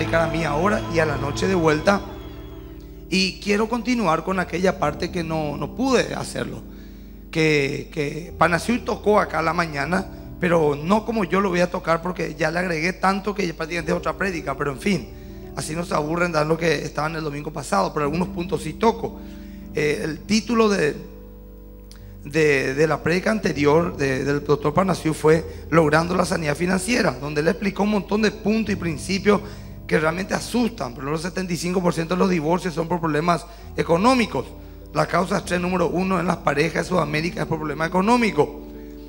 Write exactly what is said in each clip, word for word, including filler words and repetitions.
predicar a mí ahora y a la noche de vuelta. Y quiero continuar con aquella parte que no, no pude hacerlo. Que, que Panasiu tocó acá a la mañana, pero no como yo lo voy a tocar, porque ya le agregué tanto que ya prácticamente es otra prédica. Pero en fin, así no se aburren de lo que estaba en el domingo pasado, pero algunos puntos sí toco. Eh, el título de, de, de la prédica anterior de, del doctor Panasiu fue Logrando la Sanidad Financiera, donde él explicó un montón de puntos y principios que realmente asustan. Pero el setenta y cinco por ciento de los divorcios son por problemas económicos. La causa estrés número uno en las parejas de Sudamérica es por problema económico.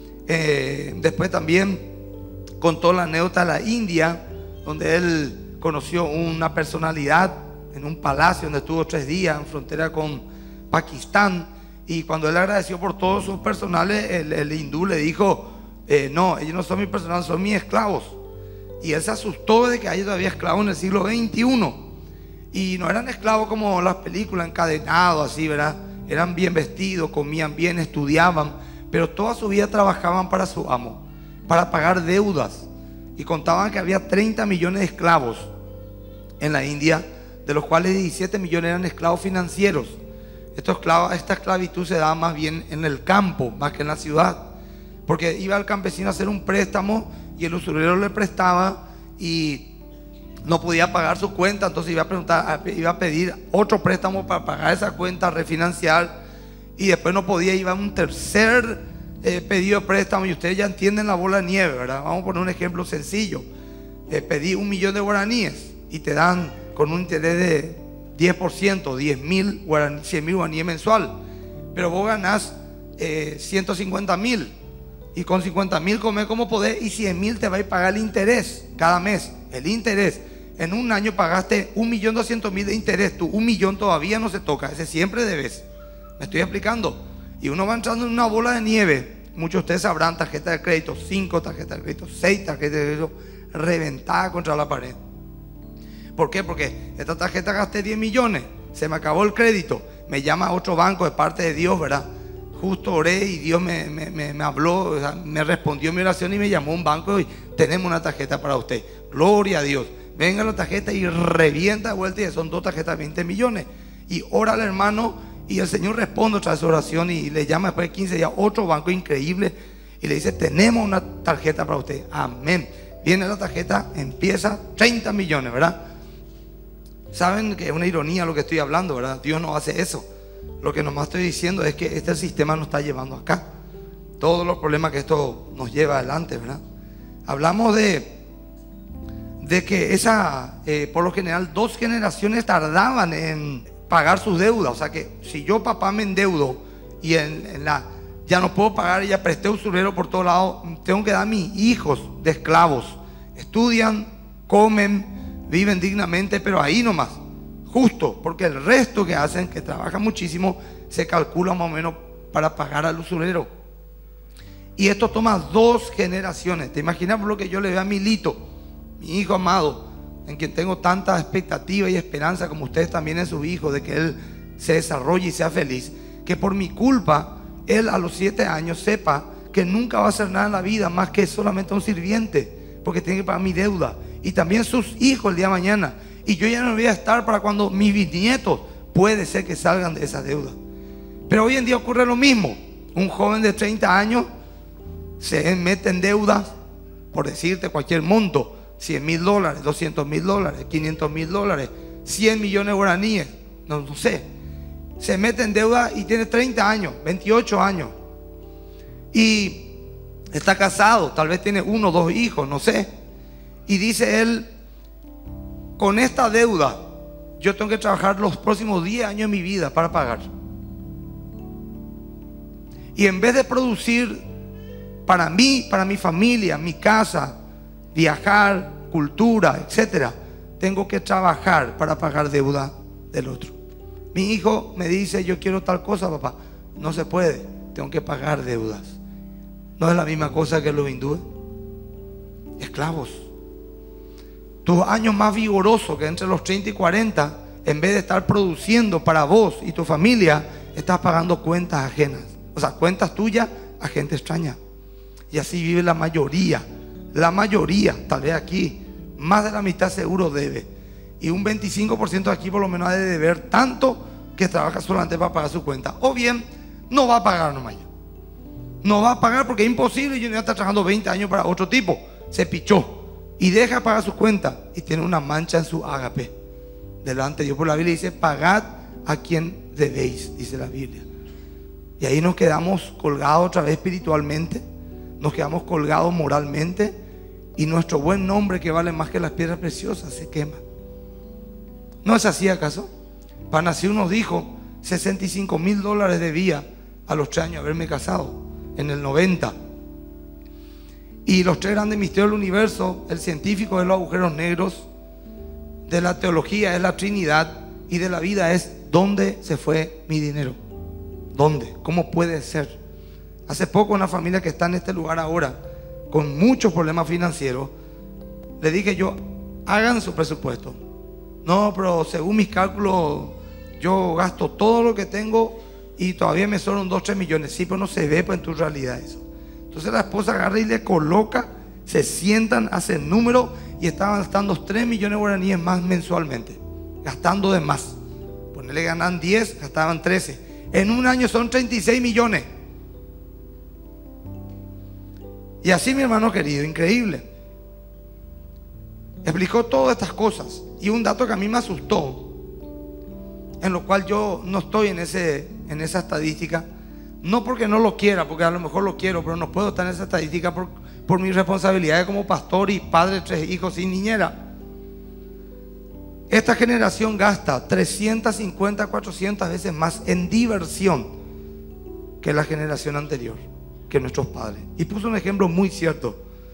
Eh, después también contó la anécdota de la India, donde él conoció una personalidad en un palacio donde estuvo tres días en frontera con Pakistán. Y cuando él agradeció por todos sus personales, el, el hindú le dijo, eh, no, ellos no son mis personales, son mis esclavos. Y él se asustó de que haya todavía esclavos en el siglo veintiuno. Y no eran esclavos como las películas, encadenados así, ¿verdad? Eran bien vestidos, comían bien, estudiaban, pero toda su vida trabajaban para su amo, para pagar deudas. Y contaban que había treinta millones de esclavos en la India, de los cuales diecisiete millones eran esclavos financieros. Estos esclavos, esta esclavitud se daba más bien en el campo, más que en la ciudad, porque iba el campesino a hacer un préstamo y el usurero le prestaba y no podía pagar su cuenta, entonces iba a preguntar, iba a pedir otro préstamo para pagar esa cuenta, refinanciar, y después no podía, iba a un tercer eh, pedido de préstamo. Y ustedes ya entienden la bola de nieve, ¿verdad? Vamos a poner un ejemplo sencillo. Eh, pedí un millón de guaraníes y te dan con un interés de diez por ciento, diez mil guaraníes, cien mil guaraníes mensual, pero vos ganás eh, ciento cincuenta mil, y con cincuenta mil comés como podés, y cien mil te va a pagar el interés cada mes. El interés, en un año pagaste un millón doscientos mil de interés, tú un millón todavía no se toca, ese siempre debes. ¿Me estoy explicando? Y uno va entrando en una bola de nieve. Muchos de ustedes sabrán, tarjeta de crédito, cinco tarjetas de crédito, seis tarjetas de crédito reventadas contra la pared. ¿Por qué? Porque esta tarjeta gasté diez millones, se me acabó el crédito, me llama otro banco de parte de Dios, ¿verdad? Justo oré y Dios me, me, me, me habló, o sea, me respondió mi oración y me llamó un banco y tenemos una tarjeta para usted. Gloria a Dios. Venga la tarjeta y revienta de vuelta, y son dos tarjetas de veinte millones. Y ora al hermano y el Señor responde otra vez su oración y le llama después de quince días otro banco increíble y le dice, tenemos una tarjeta para usted. Amén. Viene la tarjeta, empieza treinta millones, ¿verdad? Saben que es una ironía lo que estoy hablando, ¿verdad? Dios no hace eso. Lo que nomás estoy diciendo es que este sistema nos está llevando acá. Todos los problemas que esto nos lleva adelante, ¿verdad? Hablamos de de que esa, eh, por lo general, dos generaciones tardaban en pagar sus deudas. O sea que si yo, papá, me endeudo y en, en la, ya no puedo pagar, ya presté usurero por todos lados, tengo que dar a mis hijos de esclavos. Estudian, comen, viven dignamente, pero ahí nomás, justo, porque el resto que hacen, que trabajan muchísimo, se calcula más o menos para pagar al usurero. Y esto toma dos generaciones. ¿Te imaginas lo que yo le veo a Milito, mi hijo amado, en quien tengo tanta expectativa y esperanza como ustedes también en su hijo, de que él se desarrolle y sea feliz? Que por mi culpa, él a los siete años sepa que nunca va a hacer nada en la vida más que solamente un sirviente, porque tiene que pagar mi deuda. Y también sus hijos el día de mañana. Y yo ya no voy a estar para cuando mis bisnietos puede ser que salgan de esa deuda. Pero hoy en día ocurre lo mismo. Un joven de treinta años se mete en deudas, por decirte cualquier monto, cien mil dólares, doscientos mil dólares, quinientos mil dólares, cien millones de guaraníes, no, no sé. Se mete en deuda y tiene treinta años, veintiocho años. Y está casado, tal vez tiene uno o dos hijos, no sé. Y dice él, con esta deuda, yo tengo que trabajar los próximos diez años de mi vida para pagar. Y en vez de producir para mí, para mi familia, mi casa, viajar, cultura, etcétera, tengo que trabajar para pagar deuda del otro. Mi hijo me dice, yo quiero tal cosa, papá. No se puede, tengo que pagar deudas. No es la misma cosa que los hindúes. Esclavos. Tus años más vigorosos, que entre los treinta y cuarenta, en vez de estar produciendo para vos y tu familia, estás pagando cuentas ajenas. O sea, cuentas tuyas a gente extraña. Y así vive la mayoría. La mayoría, tal vez aquí, más de la mitad seguro debe. y un veinticinco por ciento de aquí por lo menos ha de deber tanto que trabaja solamente para pagar su cuenta. O bien, no va a pagar nomás ya. No va a pagar porque es imposible. Yo no voy a estar trabajando veinte años para otro tipo. Se pichó y deja de pagar su cuenta y tiene una mancha en su ágape delante de Dios. Por la Biblia dice: pagad a quien debéis, dice la Biblia. Y ahí nos quedamos colgados otra vez espiritualmente, nos quedamos colgados moralmente, y nuestro buen nombre, que vale más que las piedras preciosas, se quema. ¿No es así acaso? Panasiu nos dijo: sesenta y cinco mil dólares debía a los tres años de haberme casado, en el noventa. Y los tres grandes misterios del universo, el científico de los agujeros negros, de la teología es la Trinidad, y de la vida es: ¿dónde se fue mi dinero? ¿Dónde? ¿Cómo puede ser? Hace poco una familia que está en este lugar ahora, con muchos problemas financieros, le dije yo: hagan su presupuesto. No, pero según mis cálculos yo gasto todo lo que tengo y todavía me sobran dos, tres millones. Sí, pero no se ve pues en tu realidad eso. Entonces la esposa agarra y le coloca, se sientan, hacen número, y estaban gastando tres millones de guaraníes más mensualmente, gastando de más. Ponele, ganan diez, gastaban trece. En un año son treinta y seis millones. Y así, mi hermano querido, increíble. Explicó todas estas cosas. Y un dato que a mí me asustó, en lo cual yo no estoy en, ese, en esa estadística, no porque no lo quiera, porque a lo mejor lo quiero, pero no puedo estar en esa estadística por, por mi responsabilidad como pastor y padre de tres hijos sin niñera. Esta generación gasta trescientas cincuenta, cuatrocientas veces más en diversión que la generación anterior, que nuestros padres. Y puso un ejemplo muy cierto.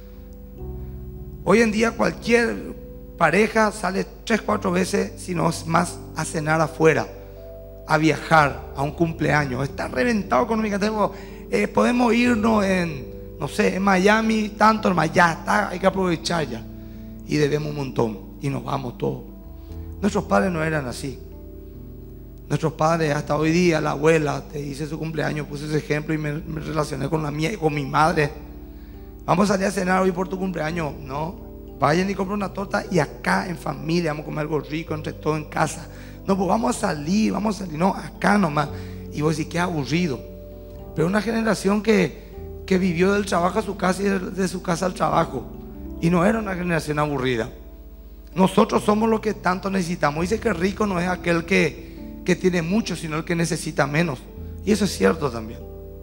Hoy en día cualquier pareja sale tres, cuatro veces, si no es más, a cenar afuera, a viajar, a un cumpleaños. Está reventado económicamente. Eh, podemos irnos en, no sé, en Miami, tanto, hermano, ya está, hay que aprovechar ya. Y debemos un montón y nos vamos todos. Nuestros padres no eran así. Nuestros padres, hasta hoy día, la abuela, te hice su cumpleaños, puse ese ejemplo y me, me relacioné con la mía, con mi madre. Vamos a salir a cenar hoy por tu cumpleaños. No, vayan y compren una torta y acá en familia vamos a comer algo rico entre todos en casa. No, pues vamos a salir, vamos a salir, no, acá nomás. Y vos decís, qué aburrido. Pero una generación que, que vivió del trabajo a su casa y de, de su casa al trabajo, y no era una generación aburrida. Nosotros somos los que tanto necesitamos. Dice que rico no es aquel que, que tiene mucho, sino el que necesita menos. Y eso es cierto también.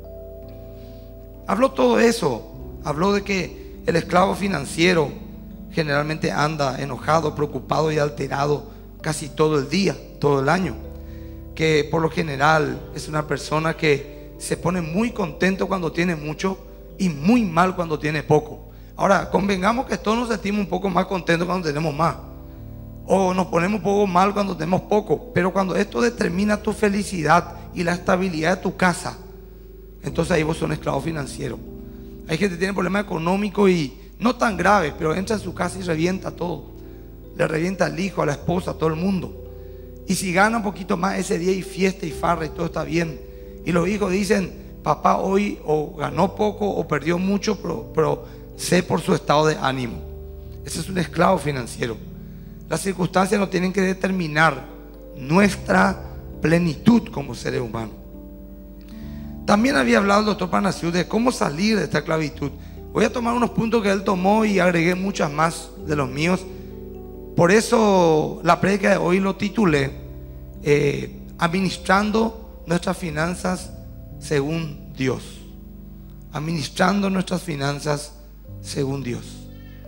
Habló todo eso. Habló de que el esclavo financiero generalmente anda enojado, preocupado y alterado casi todo el día, todo el año. Que por lo general es una persona que se pone muy contento cuando tiene mucho y muy mal cuando tiene poco. Ahora, convengamos que todos nos sentimos un poco más contentos cuando tenemos más, o nos ponemos un poco mal cuando tenemos poco. Pero cuando esto determina tu felicidad y la estabilidad de tu casa, entonces ahí vos sos un esclavo financiero. Hay gente que tiene problemas económicos y no tan graves, pero entra en su casa y revienta todo. Le revienta al hijo, a la esposa, a todo el mundo. Y si gana un poquito más ese día y fiesta y farra y todo está bien, y los hijos dicen: papá hoy o ganó poco o perdió mucho, pero, pero sé por su estado de ánimo. Ese es un esclavo financiero. Las circunstancias no tienen que determinar nuestra plenitud como seres humanos. También había hablado el doctor Panasiu de cómo salir de esta esclavitud. Voy a tomar unos puntos que él tomó y agregué muchas más de los míos. Por eso la prédica de hoy lo titulé eh, Administrando nuestras finanzas según Dios. Administrando nuestras finanzas según Dios.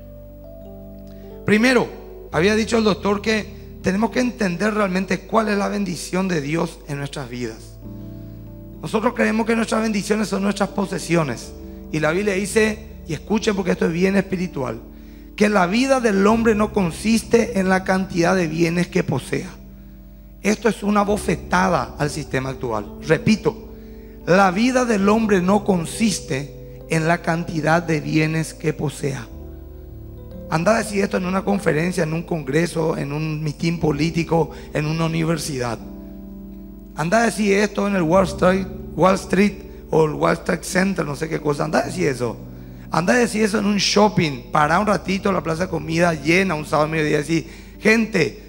Primero, había dicho el doctor que tenemos que entender realmente cuál es la bendición de Dios en nuestras vidas. Nosotros creemos que nuestras bendiciones son nuestras posesiones. Y la Biblia dice, y escuchen porque esto es bien espiritual, que la vida del hombre no consiste en la cantidad de bienes que posea. Esto es una bofetada al sistema actual. Repito, la vida del hombre no consiste en la cantidad de bienes que posea. Anda a decir esto en una conferencia, en un congreso, en un mitin político, en una universidad. Anda a decir esto en el Wall Street, Wall Street o el Wall Street Center, no sé qué cosa. Anda a decir eso. Anda a decir eso en un shopping. Para un ratito en la plaza de comida llena un sábado a mediodía y decir: gente,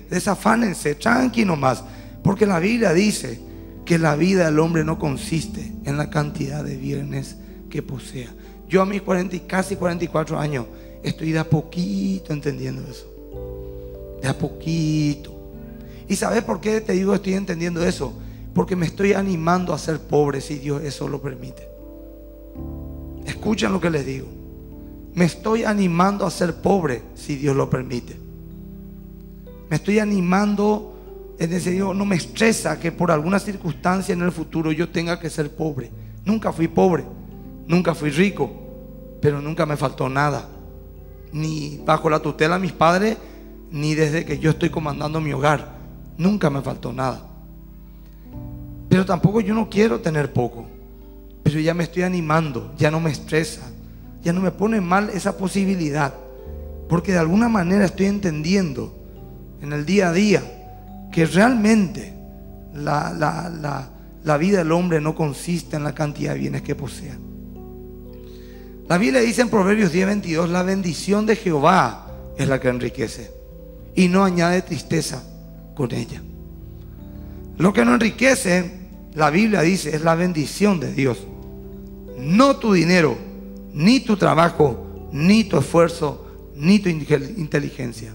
desafánense, tranqui nomás. Porque la Biblia dice que la vida del hombre no consiste en la cantidad de bienes que posea. Yo a mis cuarenta y casi cuarenta y cuatro años estoy de a poquito entendiendo eso. De a poquito. ¿Y sabes por qué te digo estoy entendiendo eso? Porque me estoy animando a ser pobre si Dios eso lo permite. Escuchen lo que les digo. Me estoy animando a ser pobre si Dios lo permite. Me estoy animando, es decir, no me estresa que por alguna circunstancia en el futuro yo tenga que ser pobre. Nunca fui pobre, nunca fui rico, pero nunca me faltó nada. Ni bajo la tutela de mis padres, ni desde que yo estoy comandando mi hogar. Nunca me faltó nada. Pero tampoco yo no quiero tener poco. Pero ya me estoy animando, ya no me estresa, ya no me pone mal esa posibilidad. Porque de alguna manera estoy entendiendo en el día a día que realmente la, la, la, la vida del hombre no consiste en la cantidad de bienes que posea. La Biblia dice en Proverbios diez veintidós: la bendición de Jehová es la que enriquece y no añade tristeza con ella. Lo que no enriquece, la Biblia dice, es la bendición de Dios, no tu dinero, ni tu trabajo, ni tu esfuerzo, ni tu inteligencia.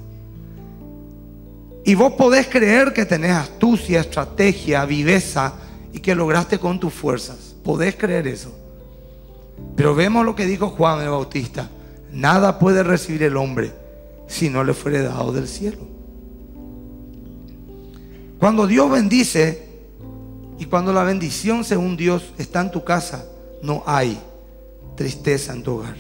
Y vos podés creer que tenés astucia, estrategia, viveza y que lograste con tus fuerzas. Podés creer eso. Pero vemos lo que dijo Juan el Bautista: nada puede recibir el hombre si no le fuere dado del cielo. Cuando Dios bendice y cuando la bendición según Dios está en tu casa, no hay tristeza en tu hogar.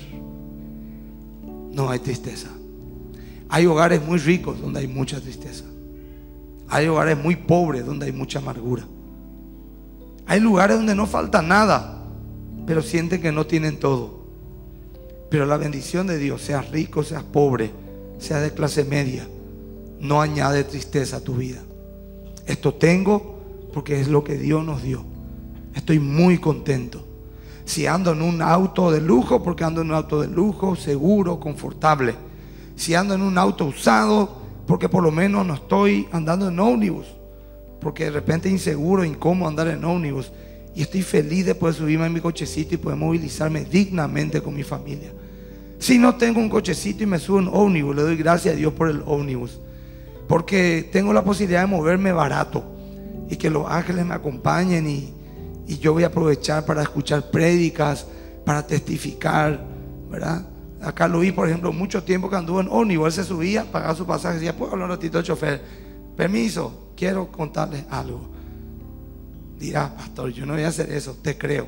No hay tristeza. Hay hogares muy ricos donde hay mucha tristeza. Hay hogares muy pobres donde hay mucha amargura. Hay lugares donde no falta nada, pero sienten que no tienen todo. Pero la bendición de Dios, seas rico, seas pobre, seas de clase media, no añade tristeza a tu vida. Esto tengo porque es lo que Dios nos dio. Estoy muy contento. Si ando en un auto de lujo, porque ando en un auto de lujo, seguro, confortable. Si ando en un auto usado, porque por lo menos no estoy andando en ómnibus, porque de repente es inseguro, incómodo andar en ómnibus. Y estoy feliz de poder subirme en mi cochecito y poder movilizarme dignamente con mi familia. Si no tengo un cochecito y me subo en ómnibus, le doy gracias a Dios por el ómnibus, porque tengo la posibilidad de moverme barato y que los ángeles me acompañen, y, y yo voy a aprovechar para escuchar prédicas, para testificar, ¿verdad? Acá lo vi, por ejemplo, mucho tiempo que anduvo en ómnibus. Él se subía, pagaba su pasaje y decía: ¿puedo hablar un ratito al chofer? Permiso, quiero contarles algo. Dirá: pastor, yo no voy a hacer eso. Te creo.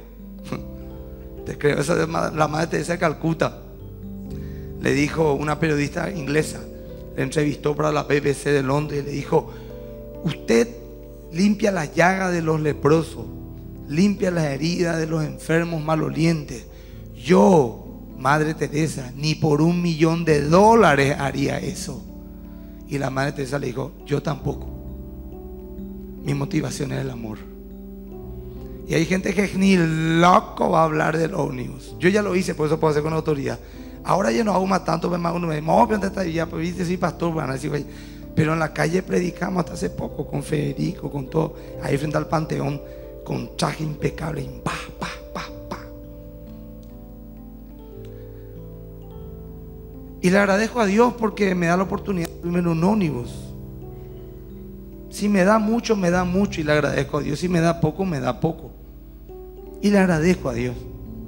Te creo. Esa es la madre Teresa de Calcuta. Le dijo una periodista inglesa, le entrevistó para la B B C de Londres y le dijo: usted limpia las llagas de los leprosos, limpia las heridas de los enfermos malolientes. Yo, Madre Teresa, ni por un millón de dólares haría eso. Y la Madre Teresa le dijo: yo tampoco. Mi motivación es el amor. Y hay gente que ni loco va a hablar del ómnibus. Yo ya lo hice, por eso puedo hacer con autoridad. Ahora ya no hago más tanto, me uno me dice: no, pero ya, pues viste, sí, pastor, van a decir, pero en la calle predicamos hasta hace poco con Federico, con todo, ahí frente al Panteón, con traje impecable, y pa, pa, pa, pa. Y le agradezco a Dios porque me da la oportunidad de subirme en un ómnibus. Si me da mucho, me da mucho y le agradezco a Dios. Si me da poco, me da poco y le agradezco a Dios.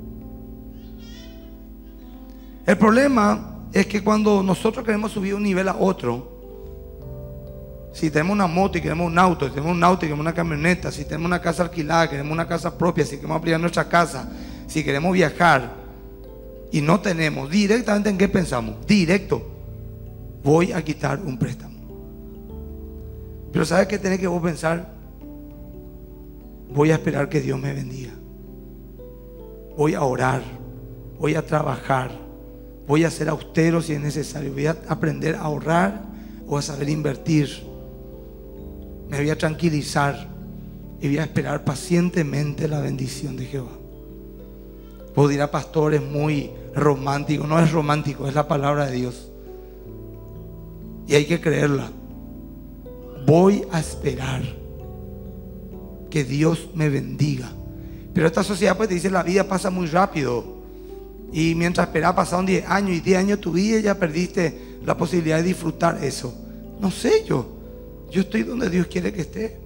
El problema es que cuando nosotros queremos subir un nivel a otro, si tenemos una moto y queremos un auto, si tenemos un auto y queremos una camioneta, si tenemos una casa alquilada, queremos una casa propia, si queremos ampliar nuestra casa, si queremos viajar y no tenemos, directamente ¿en qué pensamos? Directo, voy a quitar un préstamo. Pero ¿sabes qué tenés que vos pensar? Voy a esperar que Dios me bendiga. Voy a orar, voy a trabajar, voy a ser austero si es necesario, voy a aprender a ahorrar o a saber invertir. Me voy a tranquilizar y voy a esperar pacientemente la bendición de Jehová. Vos dirás: pastor, es muy romántico. No es romántico, es la palabra de Dios y hay que creerla. voy a esperar que Dios me bendiga. Pero esta sociedad pues te dice, la vida pasa muy rápido. Y mientras esperás pasaron diez años y diez años tu vida y ya perdiste la posibilidad de disfrutar eso. No sé yo. Yo estoy donde Dios quiere que esté.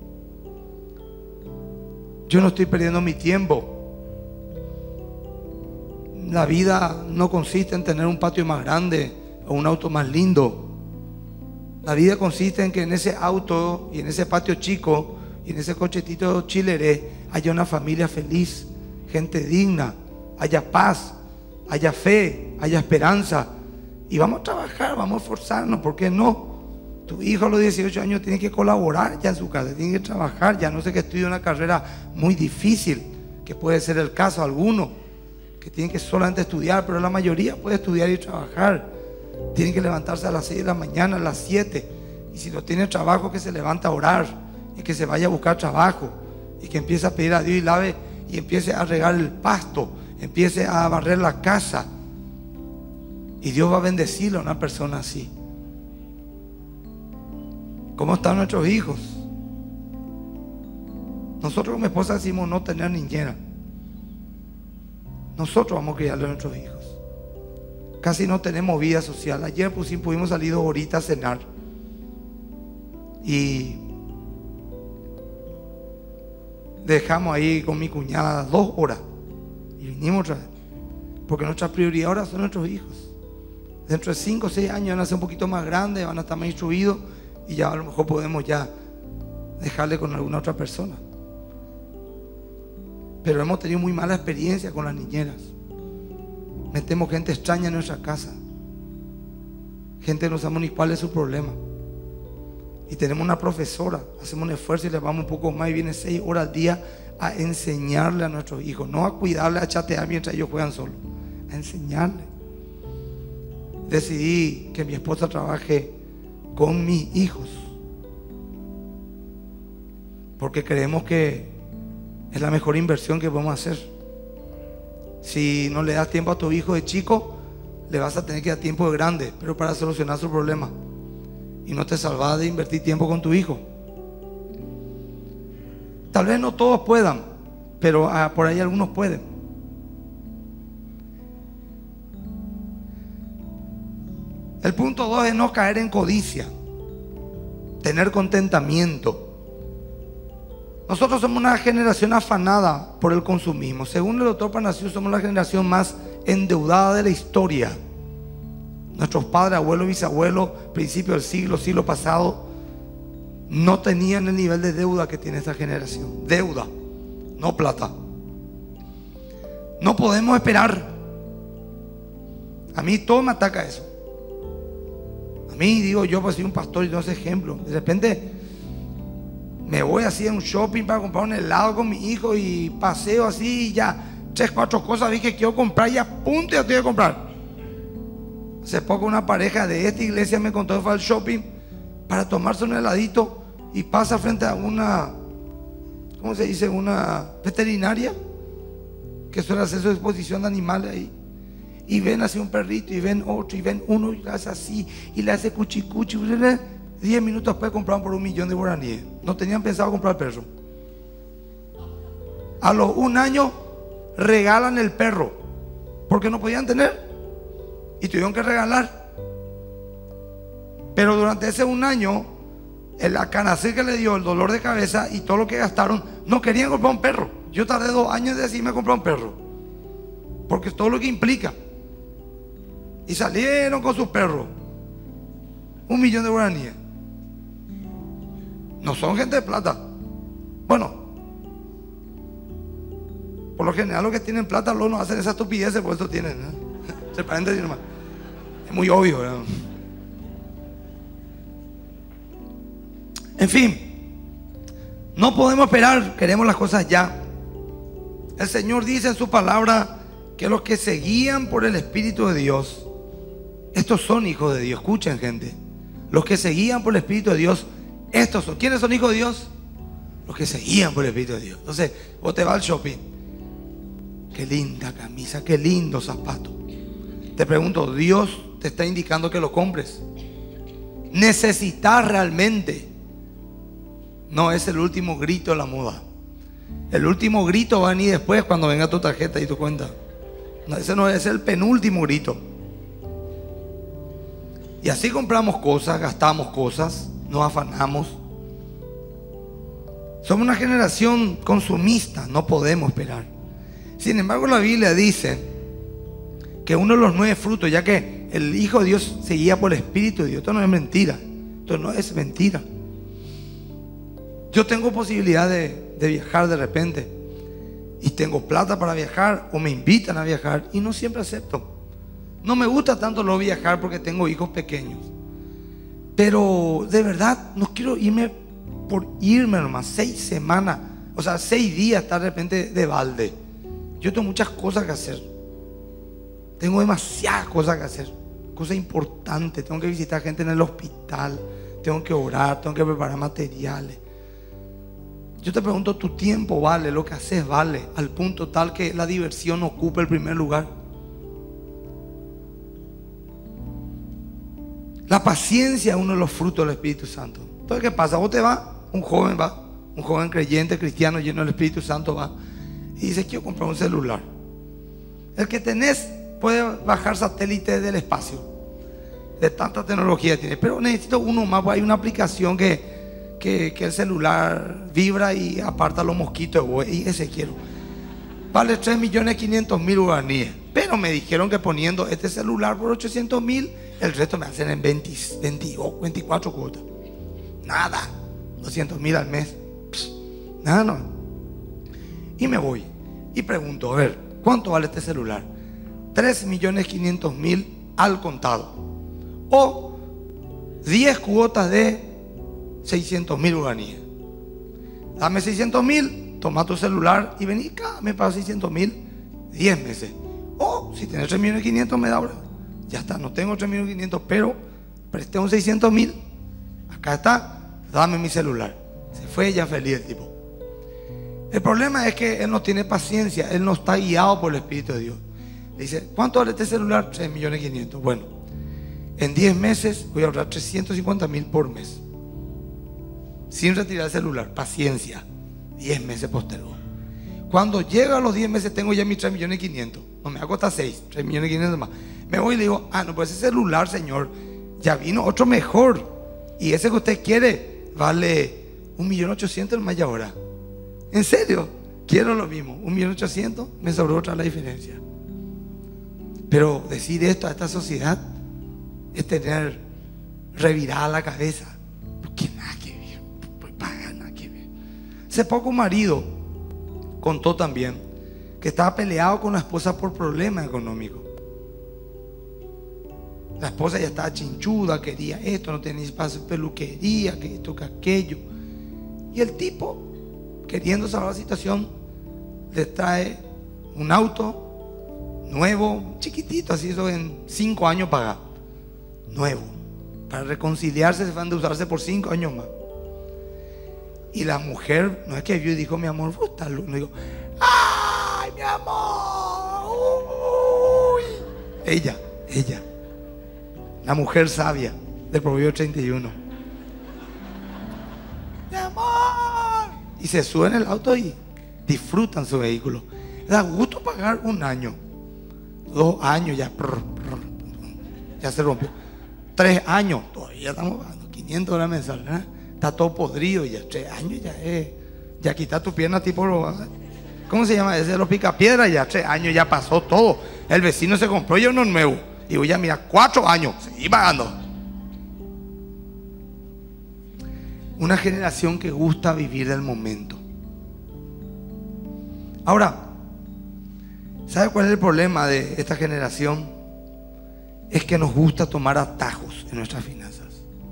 Yo no estoy perdiendo mi tiempo. La vida no consiste en tener un patio más grande o un auto más lindo. La vida consiste en que en ese auto y en ese patio chico y en ese cochetito chileré haya una familia feliz, gente digna, haya paz, haya fe, haya esperanza. Y vamos a trabajar, vamos a esforzarnos, ¿por qué no? Tu hijo a los dieciocho años tiene que colaborar ya en su casa, tiene que trabajar, ya no sé que estudie una carrera muy difícil, que puede ser el caso de alguno, que tienen que solamente estudiar, pero la mayoría puede estudiar y trabajar. Tienen que levantarse a las seis de la mañana, a las siete, y si no tiene trabajo, que se levante a orar y que se vaya a buscar trabajo y que empiece a pedir a Dios y lave y empiece a regar el pasto, empiece a barrer la casa, y Dios va a bendecirle a una persona así. ¿Cómo están nuestros hijos? Nosotros con mi esposa decimos no tener niñera. Nosotros vamos a criarle a nuestros hijos. Casi no tenemos vida social. Ayer pues sí pudimos salir dos horitas a cenar y dejamos ahí con mi cuñada dos horas y vinimos otra vez, porque nuestra prioridad ahora son nuestros hijos. Dentro de cinco o seis años van a ser un poquito más grandes, van a estar más instruidos y ya a lo mejor podemos ya dejarle con alguna otra persona. Pero hemos tenido muy mala experiencia con las niñeras. Metemos gente extraña en nuestra casa, gente que no sabemos ni cuál es su problema. Y tenemos una profesora, hacemos un esfuerzo y le vamos un poco más y viene seis horas al día a enseñarle a nuestros hijos, no a cuidarle, a chatear mientras ellos juegan solos, a enseñarle. Decidí que mi esposa trabaje con mis hijos porque creemos que es la mejor inversión que podemos hacer. Si no le das tiempo a tu hijo de chico, le vas a tener que dar tiempo de grande, pero para solucionar su problema. Y no te salvas de invertir tiempo con tu hijo. Tal vez no todos puedan, pero ah, por ahí algunos pueden. El punto dos es no caer en codicia, tener contentamiento. Nosotros somos una generación afanada por el consumismo. Según el doctor Panasiu, somos la generación más endeudada de la historia. Nuestros padres, abuelos, bisabuelos, principios del siglo, siglo pasado, no tenían el nivel de deuda que tiene esta generación. Deuda, no plata. No podemos esperar. A mí todo me ataca eso. A mí, digo yo, pues soy un pastor y no sé ejemplo. De repente me voy así a un shopping para comprar un helado con mi hijo y paseo así y ya tres, cuatro cosas vi que quiero comprar y a punto ya tengo que comprar. Hace poco una pareja de esta iglesia me contó que fue al shopping para tomarse un heladito y pasa frente a una, ¿cómo se dice? Una veterinaria que suele hacer su exposición de animales ahí. Y ven así un perrito y ven otro y ven uno y le hace así y le hace cuchi cuchi. Diez minutos después compraron por un millón de guaraníes. No tenían pensado comprar perro. A los un año regalan el perro porque no podían tener y tuvieron que regalar. Pero durante ese un año, el acanacé que le dio, el dolor de cabeza y todo lo que gastaron, no querían comprar un perro. Yo tardé dos años de decirme comprar un perro porque todo lo que implica. Y salieron con sus perros. Un millón de guaraníes. No son gente de plata. Bueno, por lo general los que tienen plata luego no hacen esa estupidez, por eso tienen, ¿eh? Se paréntesis nomás. Es muy obvio, ¿verdad? En fin, no podemos esperar, queremos las cosas ya. El Señor dice en su palabra que los que se guían por el Espíritu de Dios, estos son hijos de Dios. Escuchen, gente, los que se guían por el Espíritu de Dios, estos son. ¿Quiénes son hijos de Dios? Los que se guían por el Espíritu de Dios. Entonces, vos te vas al shopping. Qué linda camisa, qué lindo zapato. Te pregunto, ¿Dios te está indicando que lo compres? ¿Necesitas realmente no es el último grito de la moda. El último grito va a venir después, cuando venga tu tarjeta y tu cuenta. No, ese no es el penúltimo grito. Y así compramos cosas, gastamos cosas, nos afanamos. Somos una generación consumista, no podemos esperar. Sin embargo, la Biblia dice que uno de los nueve frutos, ya que el Hijo de Dios se guía por el Espíritu de Dios, esto no es mentira, esto no es mentira. Yo tengo posibilidad de, de viajar de repente y tengo plata para viajar o me invitan a viajar y no siempre acepto. No me gusta tanto lo viajar porque tengo hijos pequeños, pero de verdad no quiero irme por irme nomás seis semanas, o sea, seis días estar de repente de balde. Yo tengo muchas cosas que hacer, tengo demasiadas cosas que hacer, cosas importantes. Tengo que visitar gente en el hospital, tengo que orar, tengo que preparar materiales. Yo te pregunto, ¿tu tiempo vale? ¿Lo que haces vale? Al punto tal que la diversión ocupe el primer lugar. La paciencia es uno de los frutos del Espíritu Santo. Entonces, ¿qué pasa? Vos te vas, un joven va, un joven creyente, cristiano, lleno del Espíritu Santo va y dice, quiero comprar un celular. El que tenés puede bajar satélites del espacio, de tanta tecnología tiene, pero necesito uno más, porque hay una aplicación que, que, que el celular vibra y aparta los mosquitos, y ese quiero. Vale tres millones quinientos mil guaraníes, pero me dijeron que poniendo este celular por ochocientos mil, el resto me hacen en veinte, veinte, veinticuatro cuotas. Nada, doscientos mil al mes. Pss, nada, no. Y me voy y pregunto, a ver, ¿cuánto vale este celular? tres millones quinientos mil al contado, o diez cuotas de seiscientos mil guaraníes. Dame seiscientos mil, toma tu celular y vení acá, me pagas seiscientos mil, diez meses. O si tenés tres millones quinientos me da ahora. Ya está, no tengo tres millones quinientos, pero presté un seiscientos mil. Acá está, dame mi celular. Se fue ya feliz el tipo. El problema es que él no tiene paciencia, él no está guiado por el Espíritu de Dios. Le dice, ¿cuánto vale este celular? tres millones quinientos. Bueno, en diez meses voy a ahorrar trescientos cincuenta mil por mes, sin retirar el celular. Paciencia. diez meses postergó. Cuando llega a los diez meses tengo ya mis tres millones quinientos. No me hago hasta seis, tres millones quinientos más. Me voy y le digo, ah, no, pues ese celular, señor, ya vino otro mejor. Y ese que usted quiere vale un millón ochocientos más y ahora. ¿En serio? Quiero lo mismo, un millón ochocientos, me sobró otra la diferencia. Pero decir esto a esta sociedad es tener revirada la cabeza. Porque nada que ver, pues paga nada que ver. Hace poco un marido contó también que estaba peleado con la esposa por problemas económicos. La esposa ya estaba chinchuda, quería esto, no tenía espacio de peluquería, que esto, que aquello. Y el tipo, queriendo salvar la situación, le trae un auto nuevo, chiquitito, así eso en cinco años paga. Nuevo. Para reconciliarse se van a usarse por cinco años más. Y la mujer, no es que vio y dijo, mi amor, vos estás loco. No digo, ¡ay, mi amor! Uy. Ella, ella. La mujer sabia del Proverbio treinta y uno. Mi amor. Y se suben en el auto y disfrutan su vehículo. Da gusto pagar un año. Dos años ya. Prr, prr, ya se rompió. Tres años. Todavía estamos pagando quinientos dólares mensuales, ¿eh? Está todo podrido ya. Tres años ya es. Ya quita tu pierna tipo. ¿Cómo se llama? Ese de los picapiedras. Ya tres años ya pasó todo. El vecino se compró ya uno nuevo. Y voy a mirar, cuatro años. Seguí pagando. Una generación que gusta vivir del momento. Ahora, ¿sabe cuál es el problema de esta generación? Es que nos gusta tomar atajos en nuestras finanzas.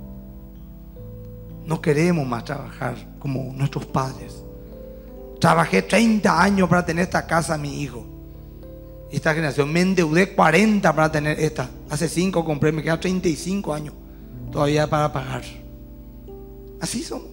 No queremos más trabajar como nuestros padres. Trabajé treinta años para tener esta casa a mi hijo. Esta generación, me endeudé cuarenta para tener esta. Hace cinco compré, me quedan treinta y cinco años todavía para pagar. Así somos.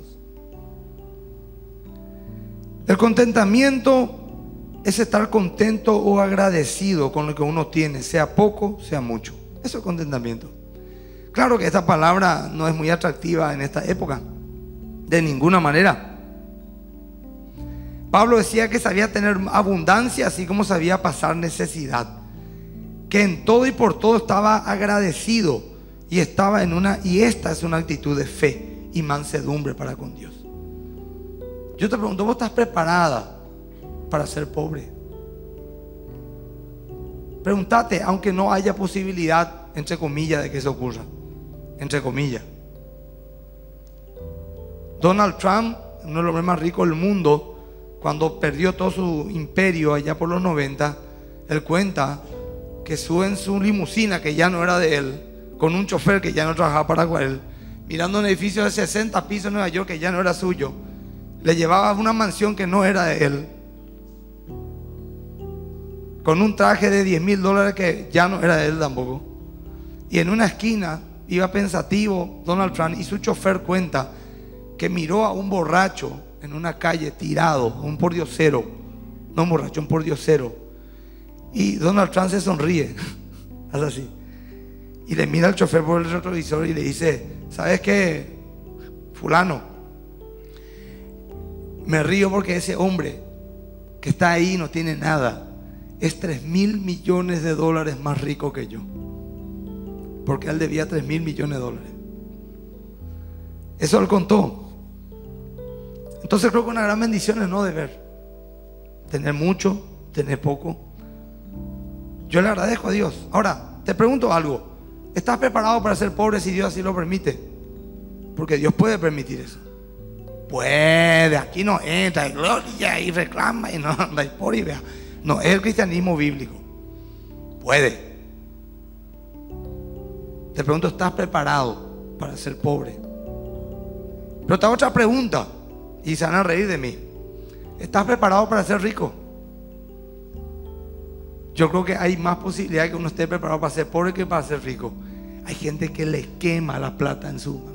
El contentamiento es estar contento o agradecido con lo que uno tiene, sea poco, sea mucho. Eso es contentamiento. Claro que esta palabra no es muy atractiva en esta época, De ninguna manera. Pablo decía que sabía tener abundancia, así como sabía pasar necesidad. Que en todo y por todo estaba agradecido y estaba en una, y esta es una actitud de fe y mansedumbre para con Dios. Yo te pregunto, ¿vos estás preparada para ser pobre? Pregúntate, aunque no haya posibilidad, entre comillas, de que eso ocurra. Entre comillas. Donald Trump, uno de los hombres más ricos del mundo, cuando perdió todo su imperio allá por los noventa, él cuenta que sube en su limusina, que ya no era de él, con un chofer que ya no trabajaba para él, mirando un edificio de sesenta pisos en Nueva York que ya no era suyo. Le llevaba a una mansión que no era de él, con un traje de diez mil dólares que ya no era de él tampoco. Y en una esquina iba pensativo Donald Trump, y su chofer cuenta que miró a un borracho en una calle tirado, un pordiosero, no un borracho, un pordiosero. Y Donald Trump se sonríe, hace así, y le mira al chofer por el retrovisor y le dice: ¿sabes qué, fulano? Me río porque ese hombre que está ahí no tiene nada, es tres mil millones de dólares más rico que yo, porque él debía tres mil millones de dólares. Eso él contó. Entonces creo que una gran bendición es no deber, tener mucho, tener poco. Yo le agradezco a Dios. Ahora, te pregunto algo: ¿estás preparado para ser pobre si Dios así lo permite? Porque Dios puede permitir eso. Puede, aquí no entra, y gloria, y reclama, y no anda y por y vea. No, es el cristianismo bíblico. Puede. Te pregunto, ¿estás preparado para ser pobre? Pero te hago otra pregunta, y se van a reír de mí. ¿Estás preparado para ser rico? Yo creo que hay más posibilidad de que uno esté preparado para ser pobre que para ser rico. Hay gente que le quema la plata en su mano.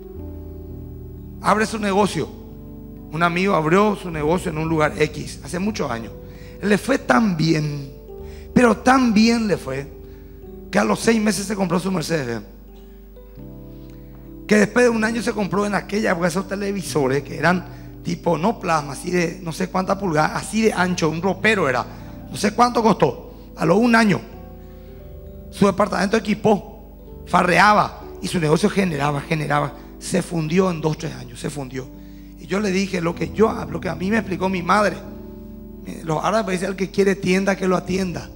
Abre su negocio. Un amigo abrió su negocio en un lugar X hace muchos años. Le fue tan bien, pero tan bien le fue, que a los seis meses se compró su Mercedes. Que después de un año se compró en aquella época esos televisores que eran tipo, no plasma, así de no sé cuántas pulgadas, así de ancho, un ropero era. No sé cuánto costó. A los un año su departamento equipó, farreaba, y su negocio generaba, generaba. Se fundió en dos, tres años, se fundió. Y yo le dije lo que yo, lo que a mí me explicó mi madre. Los árabes dicen: el que quiere tienda, que lo atienda.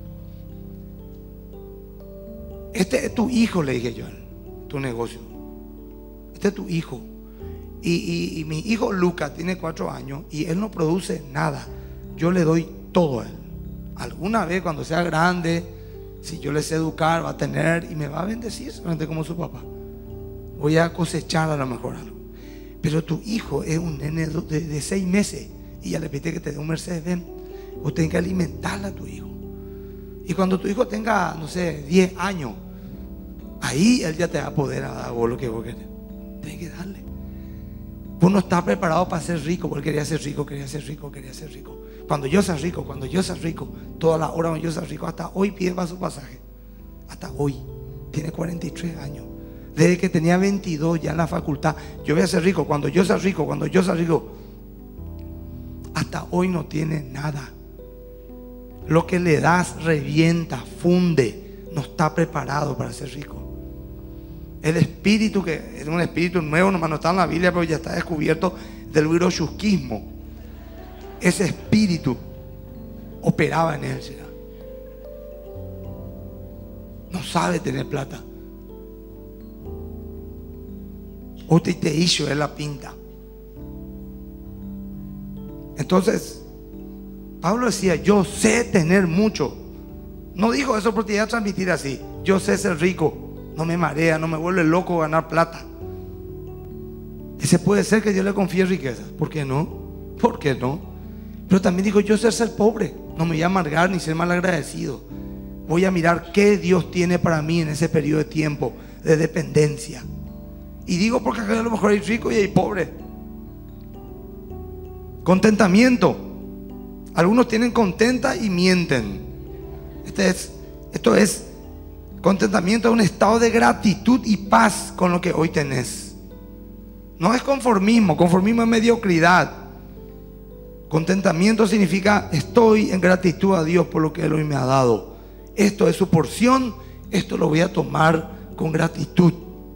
Este es tu hijo, le dije yo, tu negocio. Este es tu hijo. Y, y, y mi hijo Lucas tiene cuatro años y él no produce nada. Yo le doy todo a él. Alguna vez cuando sea grande, si yo le sé educar, va a tener y me va a bendecir solamente como su papá. Voy a cosechar a lo mejor algo. Pero tu hijo es un nene de, de seis meses y ya le pide que te dé un Mercedes-Benz. Vos tenés que alimentarle a tu hijo. Y cuando tu hijo tenga, no sé, diez años, ahí él ya te va a poder dar vos lo que vos querés. Tenés que darle. Vos no estás preparado para ser rico, porque quería ser rico, quería ser rico, quería ser rico. Cuando yo sea rico, cuando yo sea rico, todas las horas cuando yo sea rico, hasta hoy pide para su pasaje. Hasta hoy. Tiene cuarenta y tres años. Desde que tenía veintidós ya en la facultad. Yo voy a ser rico, cuando yo sea rico, cuando yo sea rico. Hasta hoy no tiene nada. Lo que le das revienta, funde. No está preparado para ser rico. El espíritu, que es un espíritu nuevo, nomás no está en la Biblia, pero ya está descubierto, del viroshuquismo. Ese espíritu operaba en él. ¿Será? No sabe tener plata. O te, te hizo él la pinta. Entonces Pablo decía: yo sé tener mucho. No dijo eso porque iba a transmitir así: yo sé ser rico, no me marea, no me vuelve loco ganar plata. Ese puede ser que Dios le confíe riqueza. ¿Por qué no? ¿Por qué no? Pero también dijo: yo sé ser pobre, no me voy a amargar ni ser mal agradecido. Voy a mirar qué Dios tiene para mí en ese periodo de tiempo de dependencia. Y digo porque acá a lo mejor hay rico y hay pobre. Contentamiento. Algunos tienen contenta y mienten. Este es, esto es contentamiento, es un estado de gratitud y paz con lo que hoy tenés. No es conformismo, conformismo es mediocridad. Contentamiento significa estoy en gratitud a Dios por lo que Él hoy me ha dado. Esto es su porción, esto lo voy a tomar con gratitud.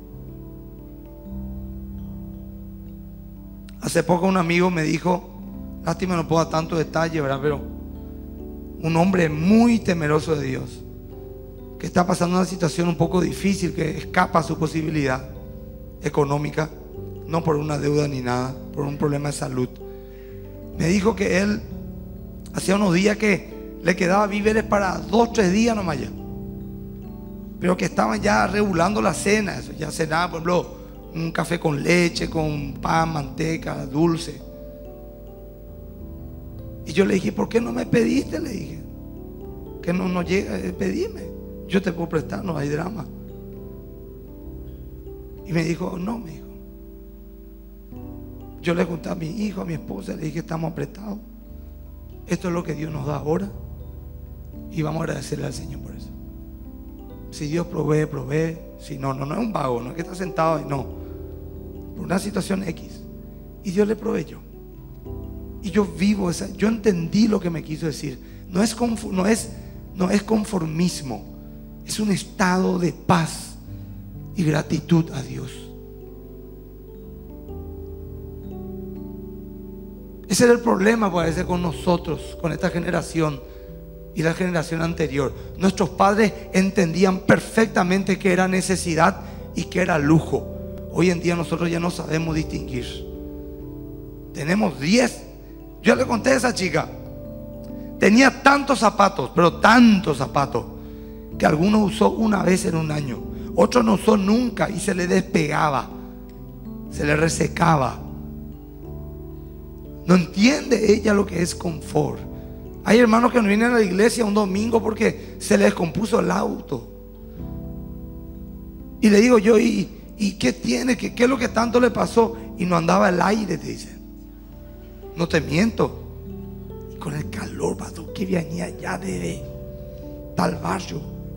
Hace poco un amigo me dijo, lástima no puedo dar tanto detalle, ¿verdad? Pero un hombre muy temeroso de Dios, que está pasando una situación un poco difícil, que escapa a su posibilidad económica, no por una deuda ni nada, por un problema de salud. Me dijo que él hacía unos días que le quedaba víveres para dos, tres días nomás ya, pero que estaban ya regulando la cena. Eso, ya cenaba, por ejemplo, un café con leche, con pan, manteca, dulce. Y yo le dije, ¿por qué no me pediste? Le dije, que no, no llega, pedime, yo te puedo prestar, no hay drama. Y me dijo, no, me dijo. Yo le conté a mi hijo, a mi esposa, le dije, estamos apretados. Esto es lo que Dios nos da ahora. Y vamos a agradecerle al Señor por eso. Si Dios provee, provee. Si no, no, no es un vago, no es que está sentado y no. Por una situación X. Y Dios le proveyó. Y yo vivo esa, yo entendí lo que me quiso decir. No es, no es, no es conformismo. Es un estado de paz y gratitud a Dios. Ese era el problema, parece, con nosotros, con esta generación y la generación anterior. Nuestros padres entendían perfectamente qué era necesidad y qué era lujo. Hoy en día nosotros ya no sabemos distinguir. Tenemos diez. Yo le conté a esa chica, tenía tantos zapatos, pero tantos zapatos, que algunos usó una vez en un año, otros no usó nunca y se le despegaba, se le resecaba. No entiende ella lo que es confort. Hay hermanos que no vienen a la iglesia un domingo porque se les descompuso el auto. Y le digo yo, ¿y, y qué tiene? ¿Qué, ¿Qué es lo que tanto le pasó? Y no andaba el aire, te dice. No te miento. Y con el calor, pastor, que venía allá de tal barrio.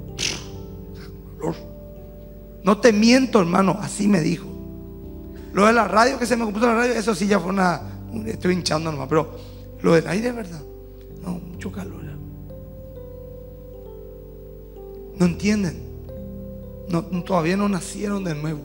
No te miento, hermano, así me dijo. Lo de la radio, que se me compuso la radio, eso sí ya fue una... Estoy hinchando nomás, pero lo del aire es verdad. No, mucho calor. No entienden. No, todavía no nacieron de nuevo.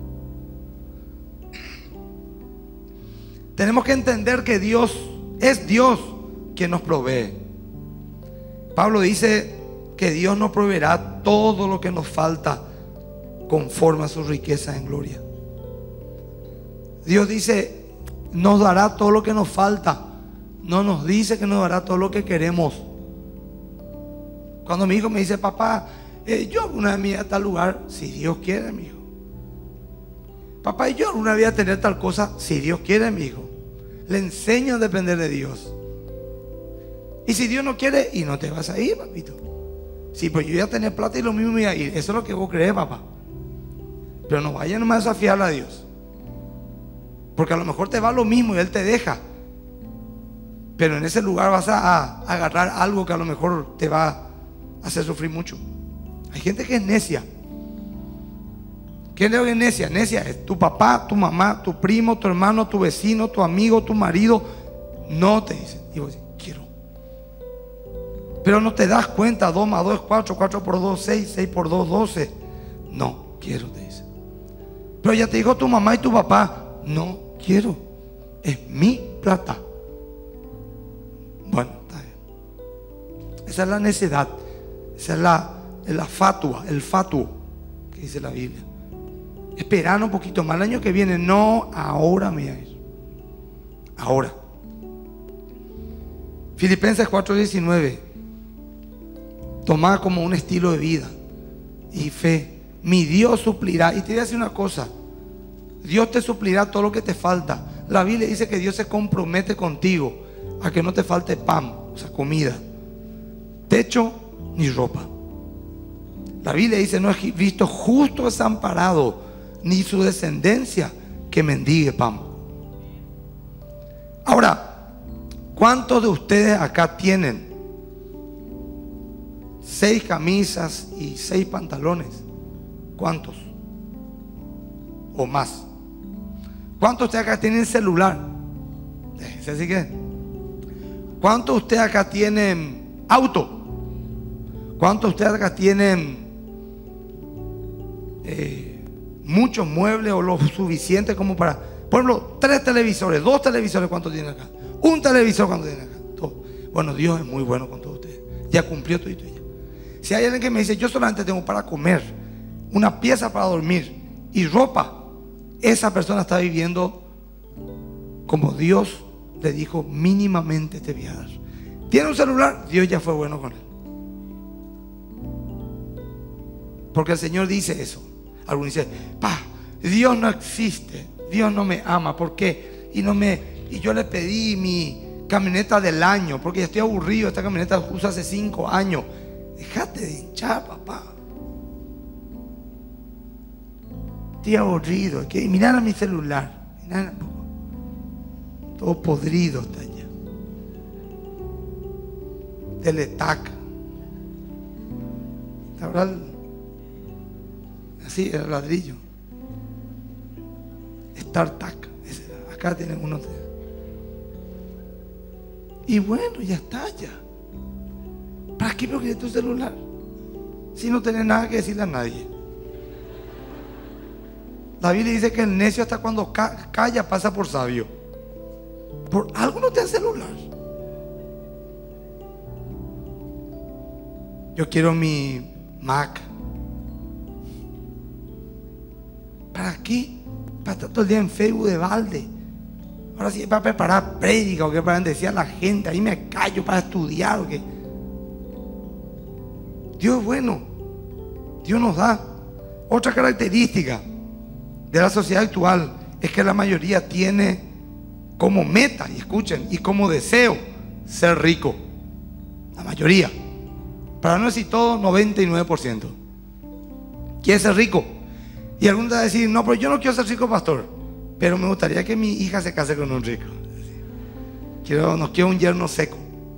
Tenemos que entender que Dios es Dios quien nos provee. Pablo dice que Dios nos proveerá todo lo que nos falta conforme a su riqueza en gloria. Dios dice, nos dará todo lo que nos falta. No nos dice que nos dará todo lo que queremos. Cuando mi hijo me dice, papá, eh, yo alguna vez me voy a tal lugar, si Dios quiere, mi hijo. Papá, yo alguna vez voy a tener tal cosa, si Dios quiere, mi hijo. Le enseño a depender de Dios. Y si Dios no quiere, y no te vas a ir, papito. Sí, pues yo voy a tener plata y lo mismo me voy a ir. Eso es lo que vos crees, papá. Pero no vayan nomás a desafiar a Dios. Porque a lo mejor te va lo mismo y Él te deja. Pero en ese lugar vas a, a agarrar algo que a lo mejor te va a hacer sufrir mucho. Hay gente que es necia. ¿Quién es necia? Necia es tu papá, tu mamá, tu primo, tu hermano, tu vecino, tu amigo, tu marido. No te dicen. Y vos dices, quiero. Pero no te das cuenta. Dos más dos es cuatro, cuatro por dos, seis, seis por dos, doce. No, quiero, te dicen. Pero ya te dijo tu mamá y tu papá, no quiero, es mi plata. Bueno, está bien. Esa es la necedad. Esa es la, la fatua, el fatuo que dice la Biblia. Esperar un poquito más el año que viene. No, ahora me voy a ir. Ahora. Filipenses cuatro diecinueve. Tomá como un estilo de vida y fe. Mi Dios suplirá. Y te voy a decir una cosa. Dios te suplirá todo lo que te falta. La Biblia dice que Dios se compromete contigo a que no te falte pan, o sea, comida, techo ni ropa. La Biblia dice, no he visto justo desamparado, ni su descendencia que mendigue pan. Ahora, ¿cuántos de ustedes acá tienen seis camisas y seis pantalones? ¿Cuántos? O más. ¿Cuántos de ustedes acá tienen celular? Así que, ¿cuántos de ustedes acá tienen auto? ¿Cuántos de ustedes acá tienen eh, muchos muebles o lo suficiente como para, por ejemplo, tres televisores, dos televisores? ¿Cuántos tienen acá? Un televisor, ¿cuántos tienen acá? Todo. Bueno, Dios es muy bueno con todos ustedes. Ya cumplió todo y todo. Si hay alguien que me dice, yo solamente tengo para comer, una pieza para dormir y ropa, esa persona está viviendo como Dios le dijo mínimamente te voy a dar. ¿Tiene un celular? Dios ya fue bueno con él. Porque el Señor dice eso. Algunos dicen, pa, Dios no existe, Dios no me ama, ¿por qué? Y no me, y yo le pedí mi camioneta del año, porque ya estoy aburrido, esta camioneta la uso hace cinco años. Déjate de hinchar, papá. Estoy aburrido. ¿Qué? Mirá a mi celular. Mirá, todo podrido está allá. Teletac. Ahora así, el ladrillo. StarTac. Acá tienen uno de... Y bueno, ya está ya. ¿Para qué quieres tu celular? Si no tenés nada que decirle a nadie. La Biblia dice que el necio hasta cuando ca calla pasa por sabio. Por algo no te da celular. Yo quiero mi Mac. ¿Para qué? Para estar todo el día en Facebook de balde. Ahora sí, para preparar prédica o que para decir a la gente, ahí me callo para estudiar o qué. Dios es bueno. Dios nos da. Otra característica de la sociedad actual es que la mayoría tiene como meta, y escuchen, y como deseo ser rico. La mayoría. Para no decir todo, noventa y nueve por ciento. Quiere ser rico. Y algunos van a decir, no, pero yo no quiero ser rico, pastor, pero me gustaría que mi hija se case con un rico. Quiero, no quiero un yerno seco.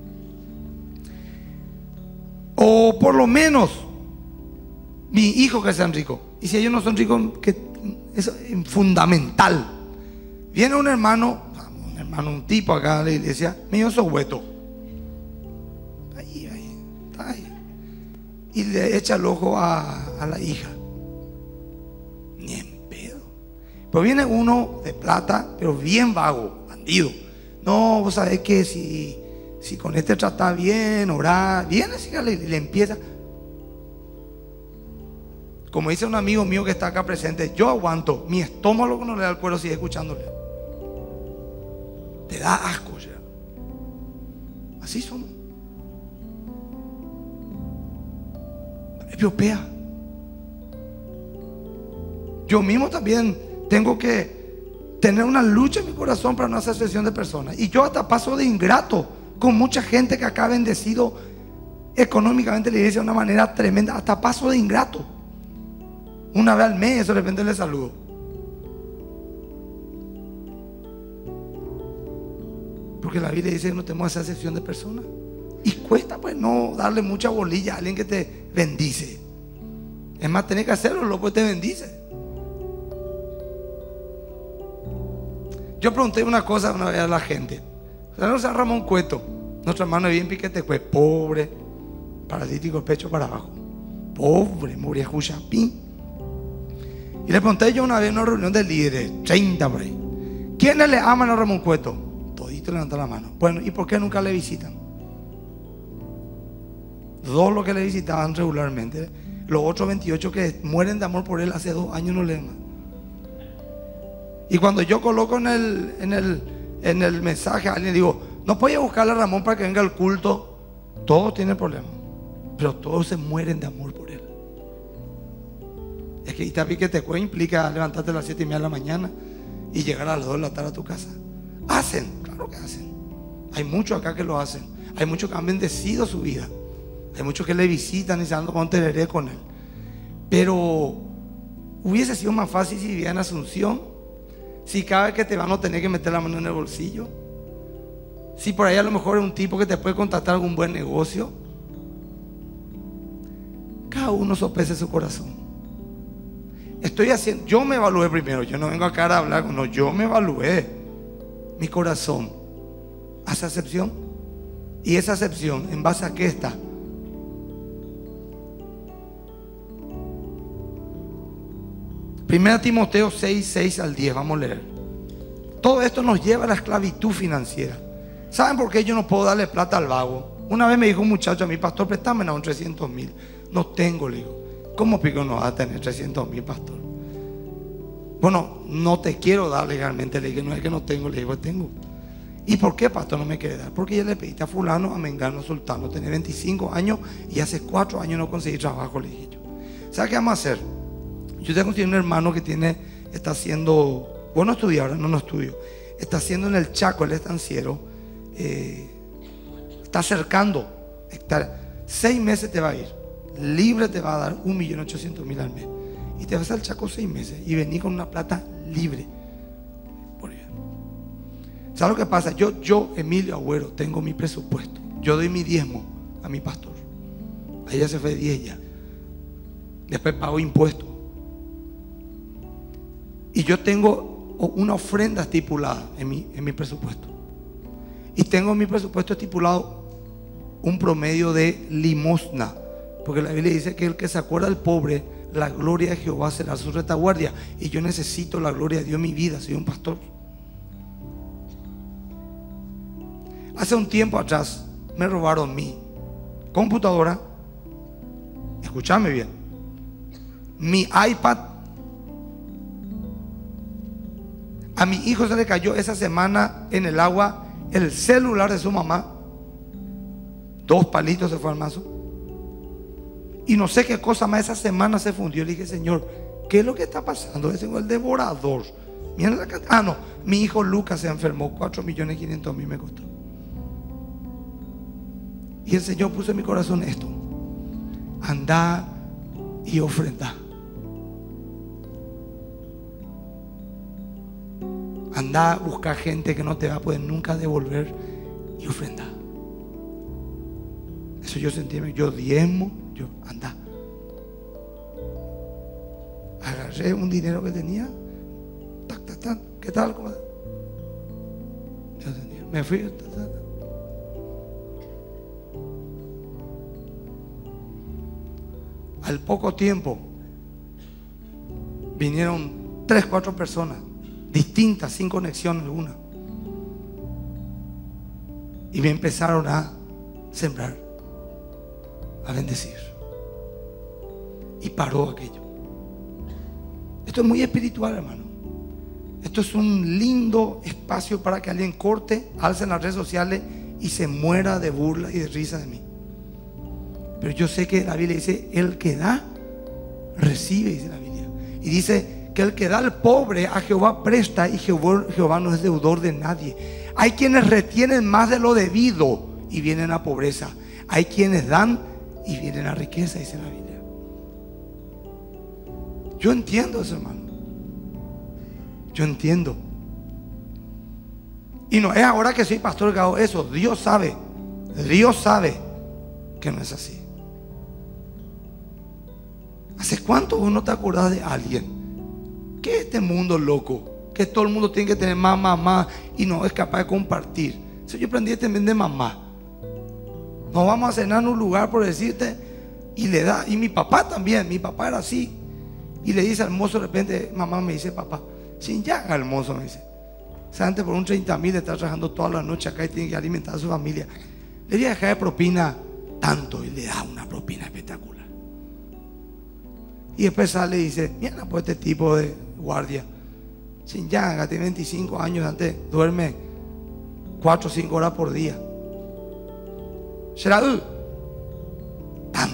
O por lo menos mi hijo que sean ricos. Y si ellos no son ricos, que es fundamental. Viene un hermano, un hermano, un tipo acá a la iglesia, me dio sohueto. Ahí, ahí, está ahí. Y le echa el ojo a, a la hija. Ni en pedo. Pero viene uno de plata, pero bien vago, bandido. No, vos sabés que si, si con este trata bien, orar, viene así, le, le empieza. Como dice un amigo mío que está acá presente, yo aguanto, mi estómago no le da el cuero, sigue escuchándole. Te da asco ya. Así somos. Europea. Yo mismo también tengo que tener una lucha en mi corazón para no hacer excepción de personas. Y yo hasta paso de ingrato con mucha gente que acá ha bendecido económicamente la iglesia de una manera tremenda. Hasta paso de ingrato. Una vez al mes de repente le saludo. Porque la Biblia dice que no tenemos esa excepción de personas. Y cuesta pues no darle mucha bolilla a alguien que te bendice. Es más, tenés que hacerlo, luego te bendice. Yo pregunté una cosa una vez a la gente. No se Ramón Cueto, nuestro hermano es bien piquete, pues pobre, paralítico, el pecho para abajo. Pobre, murió Juchapín. Y le pregunté yo una vez en una reunión de líderes, treinta por ahí, ¿quiénes le aman a Ramón Cueto? Todito levantan la mano. Bueno, ¿y por qué nunca le visitan? Dos los que le visitaban regularmente. Los otros veintiocho que mueren de amor por él hace dos años no le aman. Y cuando yo coloco en el, en el, en el mensaje a alguien, digo, no puede buscarle a Ramón para que venga al culto. Todos tienen problemas, pero todos se mueren de amor por él. Es que Itapi que te implica levantarte a las siete y media de la mañana y llegar a las dos de la tarde a tu casa. Hacen, claro que hacen. Hay muchos acá que lo hacen. Hay muchos que han bendecido su vida. Hay muchos que le visitan y se dan con teneré con él. Pero hubiese sido más fácil si vivía en Asunción. Si cada vez que te van a tener que meter la mano en el bolsillo. Si por ahí a lo mejor es un tipo que te puede contratar algún buen negocio. Cada uno sopese su corazón. Estoy haciendo, yo me evalué primero. Yo no vengo acá a hablar, no, yo me evalué. Mi corazón hace acepción. Y esa acepción, ¿en base a qué está? Primera Timoteo seis, seis al diez, vamos a leer. Todo esto nos lleva a la esclavitud financiera. ¿Saben por qué yo no puedo darle plata al vago? Una vez me dijo un muchacho a mi pastor, préstame a un trescientos mil. No tengo, le digo. ¿Cómo pico no va a tener trescientos mil, pastor? Bueno, no te quiero dar legalmente. Le dije, no es que no tengo, le digo, tengo. ¿Y por qué, pastor, no me quiere dar? Porque ya le pediste a fulano, a mengano, sultano. Tenés veinticinco años y hace cuatro años no conseguí trabajo, le dije yo. ¿Sabes qué vamos a hacer? Yo tengo un hermano que tiene, está haciendo, vos no estudias ahora, no, no estudio. Está haciendo en el Chaco, el estanciero. Eh, está acercando. Está, seis meses te va a ir. Libre te va a dar un millón ochocientos mil al mes. Y te vas al Chaco seis meses y vení con una plata libre. ¿Sabes lo que pasa? Yo, yo, Emilio Agüero, tengo mi presupuesto. Yo doy mi diezmo a mi pastor. A ella se fue diez ya. Después pago impuestos. Y yo tengo una ofrenda estipulada en mi, en mi presupuesto. Y tengo en mi presupuesto estipulado un promedio de limosna. Porque la Biblia dice que el que se acuerda del pobre, la gloria de Jehová será su retaguardia. Y yo necesito la gloria de Dios en mi vida. Soy un pastor. Hace un tiempo atrás me robaron mi computadora. Escúchame bien. Mi iPad. A mi hijo se le cayó esa semana en el agua el celular de su mamá. Dos palitos se fue al mazo. Y no sé qué cosa más, esa semana se fundió. Le dije, Señor, ¿qué es lo que está pasando? Ese es el devorador. Miren la cantidad. Ah, no, mi hijo Lucas se enfermó. cuatro millones quinientos mil me costó. Y el Señor puso en mi corazón esto: andá y ofrenda. Andá a buscar gente que no te va a poder nunca devolver y ofrenda. Eso yo sentí, yo diezmo, yo andá. Agarré un dinero que tenía, tac, tac, tac, ¿qué tal? ¿Cómo? Yo tenía, me fui, tac, tac. Al poco tiempo vinieron tres, cuatro personas distintas, sin conexión alguna, y me empezaron a sembrar, a bendecir, y paró aquello. Esto es muy espiritual, hermano. Esto es un lindo espacio para que alguien corte, alce en las redes sociales y se muera de burla y de risa de mí. Pero yo sé que la Biblia dice, el que da, recibe, dice la Biblia. Y dice que el que da al pobre, a Jehová presta, y Jehová, Jehová no es deudor de nadie. Hay quienes retienen más de lo debido y vienen a pobreza. Hay quienes dan y vienen a riqueza, dice la Biblia. Yo entiendo eso, hermano. Yo entiendo. Y no es ahora que soy pastor que hago eso. Dios sabe, Dios sabe que no es así. ¿Hace cuánto vos no te acordás de alguien? ¿Qué es este mundo loco? Que todo el mundo tiene que tener más, más, más, y no es capaz de compartir. Eso yo aprendí también de mamá. Nos vamos a cenar en un lugar, por decirte, y le da. Y mi papá también, mi papá era así. Y le dice al mozo de repente, mamá me dice, papá, sin llaga al mozo, me dice. O sea, antes por un treinta mil está trabajando toda la noche acá y tiene que alimentar a su familia. Le voy a dejar de propina tanto, y le da una propina espectacular. Y después sale y dice, mira pues este tipo de guardia, sin llaga, tiene veinticinco años, antes duerme cuatro o cinco horas por día. ¿Será? ¡Tam!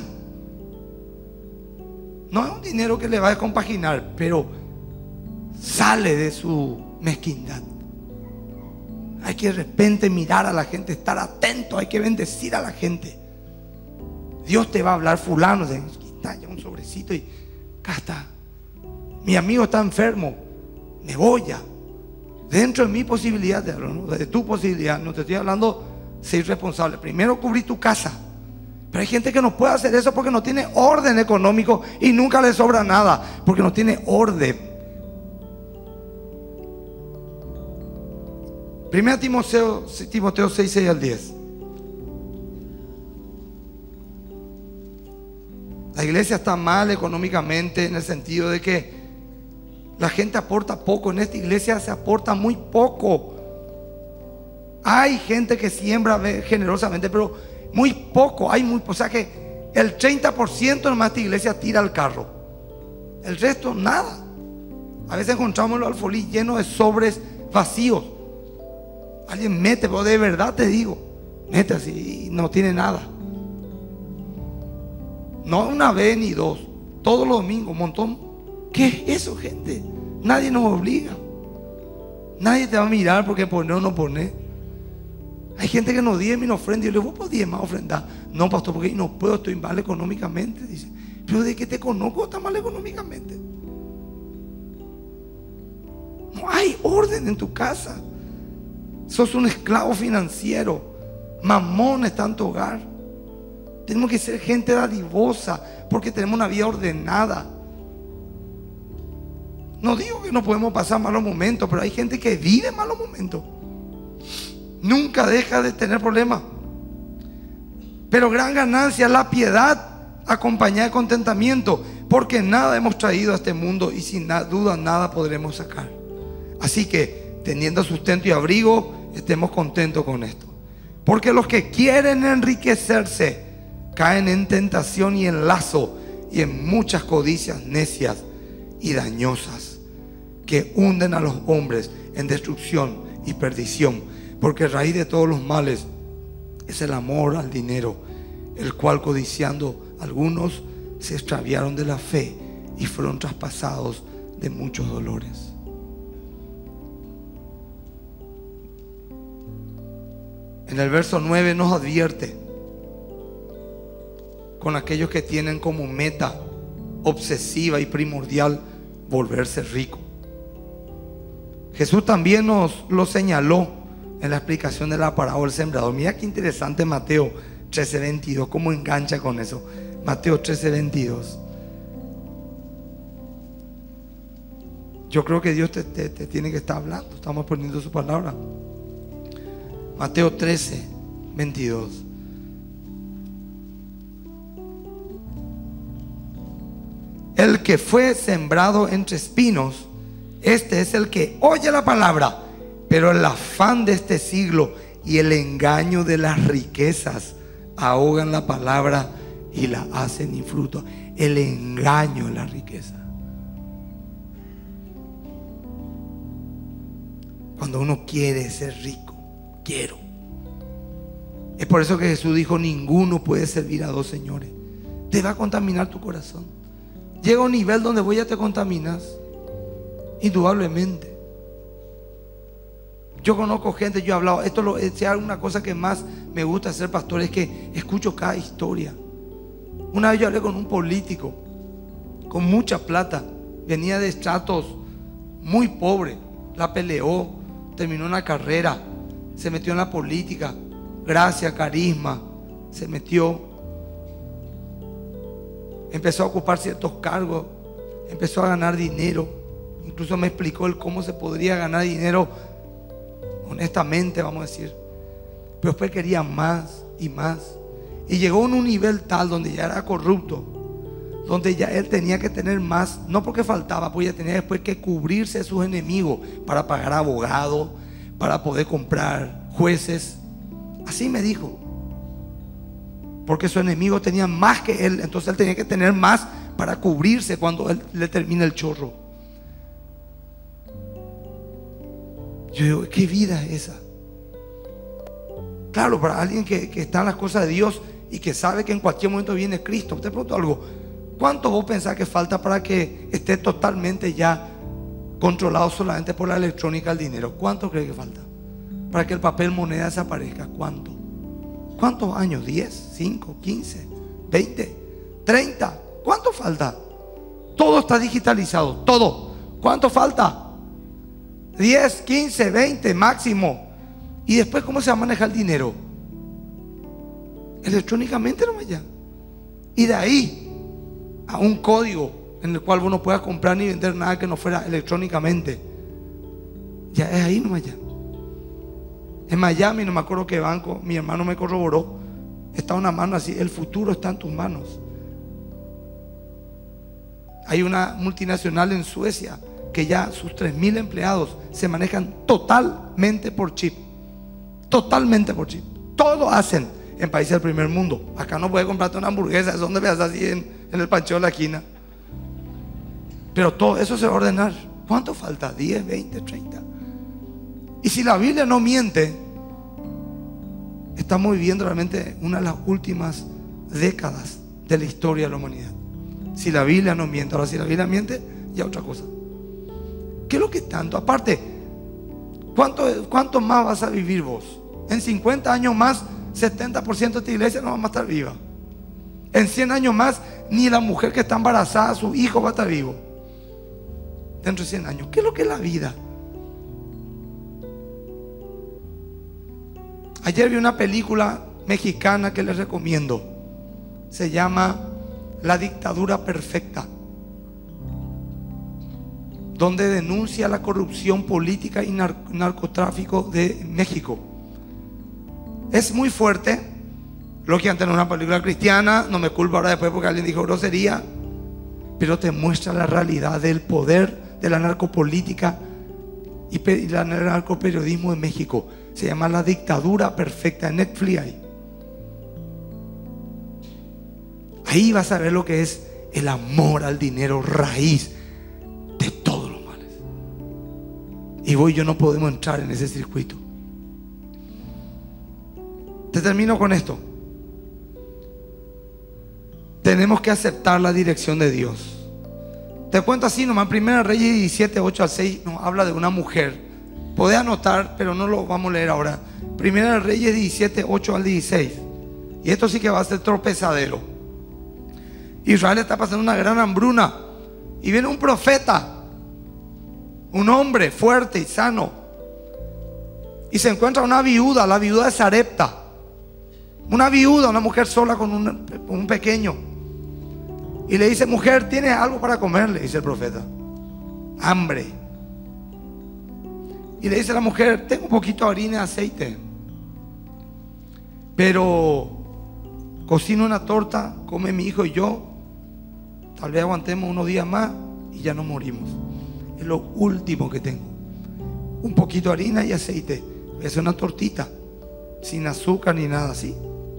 No es un dinero que le va a descompaginar, pero sale de su mezquindad. Hay que de repente mirar a la gente, estar atento, hay que bendecir a la gente. Dios te va a hablar, fulano, de ya un sobrecito y acá está. Mi amigo está enfermo, me voy ya. Dentro de mi posibilidad, de, ¿no? de tu posibilidad, no te estoy hablando ser responsable. Primero cubrí tu casa Pero hay gente que no puede hacer eso porque no tiene orden económico y nunca le sobra nada, porque no tiene orden. Primera Timoteo, Timoteo seis, seis al diez. La iglesia está mal económicamente en el sentido de que la gente aporta poco. En esta iglesia se aporta muy poco. Hay gente que siembra generosamente, pero muy poco. Hay muy, o sea que el treinta por ciento nomás de esta iglesia tira al carro. El resto nada. A veces encontramos los alfolí llenos de sobres vacíos. Alguien mete, pero de verdad te digo, mete así y no tiene nada. No una vez ni dos, todos los domingos, un montón. ¿Qué es eso, gente? Nadie nos obliga. Nadie te va a mirar porque poner o no poner. Hay gente que nos diezma y nos ofrenda. Y yo le digo, ¿vos podés más ofrendar? No, pastor, porque no puedo, estoy mal económicamente. Dice, pero de que te conozco, está mal económicamente. No hay orden en tu casa. Sos un esclavo financiero. Mamón está en tu hogar. Tenemos que ser gente dadivosa porque tenemos una vida ordenada. No digo que no podemos pasar malos momentos, pero hay gente que vive malos momentos. Nunca deja de tener problemas. Pero gran ganancia es la piedad acompañada de contentamiento, porque nada hemos traído a este mundo y sin duda nada podremos sacar. Así que teniendo sustento y abrigo, estemos contentos con esto. Porque los que quieren enriquecerse caen en tentación y en lazo y en muchas codicias necias y dañosas que hunden a los hombres en destrucción y perdición. Porque raíz de todos los males es el amor al dinero, el cual codiciando algunos se extraviaron de la fe y fueron traspasados de muchos dolores. En el verso nueve nos advierte con aquellos que tienen como meta obsesiva y primordial volverse rico. Jesús también nos lo señaló en la explicación de la parábola del sembrador. Mira qué interesante Mateo trece, veintidós, cómo engancha con eso. Mateo trece, veintidós. Yo creo que Dios te, te, te tiene que estar hablando. Estamos poniendo su palabra. Mateo trece, veintidós. El que fue sembrado entre espinos, este es el que oye la palabra, pero el afán de este siglo y el engaño de las riquezas ahogan la palabra y la hacen infruto. El engaño de la riqueza. Cuando uno quiere ser rico, quiero. Es por eso que Jesús dijo, ninguno puede servir a dos señores. Te va a contaminar tu corazón. Llega a un nivel donde vos ya te contaminas, indudablemente. Yo conozco gente, yo he hablado, esto lo, si hay una cosa que más me gusta ser pastor es que escucho cada historia. Una vez yo hablé con un político con mucha plata, venía de estratos muy pobres, la peleó, terminó una carrera, se metió en la política, gracia, carisma, se metió. Empezó a ocupar ciertos cargos, empezó a ganar dinero. Incluso me explicó el cómo se podría ganar dinero honestamente, vamos a decir. Pero después quería más y más. Y llegó a un nivel tal donde ya era corrupto, donde ya él tenía que tener más, no porque faltaba, pues ya tenía después que cubrirse de sus enemigos para pagar abogados, para poder comprar jueces. Así me dijo. Porque su enemigo tenía más que él, entonces él tenía que tener más para cubrirse cuando él le termina el chorro. Yo digo, ¿qué vida es esa? Claro, para alguien que, que está en las cosas de Dios y que sabe que en cualquier momento viene Cristo. Te pregunto algo, ¿cuánto vos pensás que falta para que esté totalmente ya controlado solamente por la electrónica el dinero? ¿Cuánto cree que falta? Para que el papel moneda desaparezca. ¿Cuánto? ¿Cuántos años? ¿diez? ¿cinco? ¿quince? ¿veinte? ¿treinta? ¿Cuánto falta? Todo está digitalizado, todo. ¿Cuánto falta? diez, quince, veinte máximo. ¿Y después cómo se va a manejar el dinero? electrónicamente nomás ya. Y de ahí a un código en el cual vos no puedas comprar ni vender nada que no fuera electrónicamente. Ya es ahí nomás ya. En Miami, no me acuerdo qué banco, mi hermano me corroboró, está una mano así, el futuro está en tus manos. Hay una multinacional en Suecia que ya sus tres mil empleados se manejan totalmente por chip. Totalmente por chip. Todo hacen en países del primer mundo. Acá no puedes comprarte una hamburguesa, es donde veas así en, en el pancheo de la esquina. Pero todo eso se va a ordenar. ¿Cuánto falta? diez, veinte, treinta. Y si la Biblia no miente, estamos viviendo realmente una de las últimas décadas de la historia de la humanidad. Si la Biblia no miente. Ahora, si la Biblia miente, ya otra cosa. ¿Qué es lo que tanto? Aparte, ¿cuánto, cuánto más vas a vivir vos? En cincuenta años más, setenta por ciento de esta iglesia no va a estar viva. En cien años más, ni la mujer que está embarazada, su hijo va a estar vivo. Dentro de cien años. ¿Qué es lo que es la vida? Ayer vi una película mexicana que les recomiendo. Se llama La Dictadura Perfecta, donde denuncia la corrupción política y nar narcotráfico de México. Es muy fuerte. Lo que antes era una película cristiana, no me culpo ahora después porque alguien dijo grosería, pero te muestra la realidad del poder de la narcopolítica y el narcoperiodismo en México. Se llama La Dictadura Perfecta, en Netflix. Ahí. Ahí vas a ver lo que es el amor al dinero, raíz de todos los males. Y vos y yo no podemos entrar en ese circuito. Te termino con esto. Tenemos que aceptar la dirección de Dios. Te cuento así nomás. Primera Reyes diecisiete, ocho al seis nos habla de una mujer. Podés anotar, pero no lo vamos a leer ahora. Primera Reyes diecisiete, ocho al dieciséis. Y esto sí que va a ser tropezadero. Israel está pasando una gran hambruna. Y viene un profeta, un hombre fuerte y sano, y se encuentra una viuda, la viuda de Sarepta. Una viuda, una mujer sola con un, un pequeño. Y le dice: mujer, ¿tienes algo para comer? Le dice el profeta. Hambre. Y le dice a la mujer: tengo un poquito de harina y aceite, pero cocino una torta, come mi hijo y yo. Tal vez aguantemos unos días más y ya no morimos. Es lo último que tengo. Un poquito de harina y aceite. Voy a hacer una tortita sin azúcar ni nada así.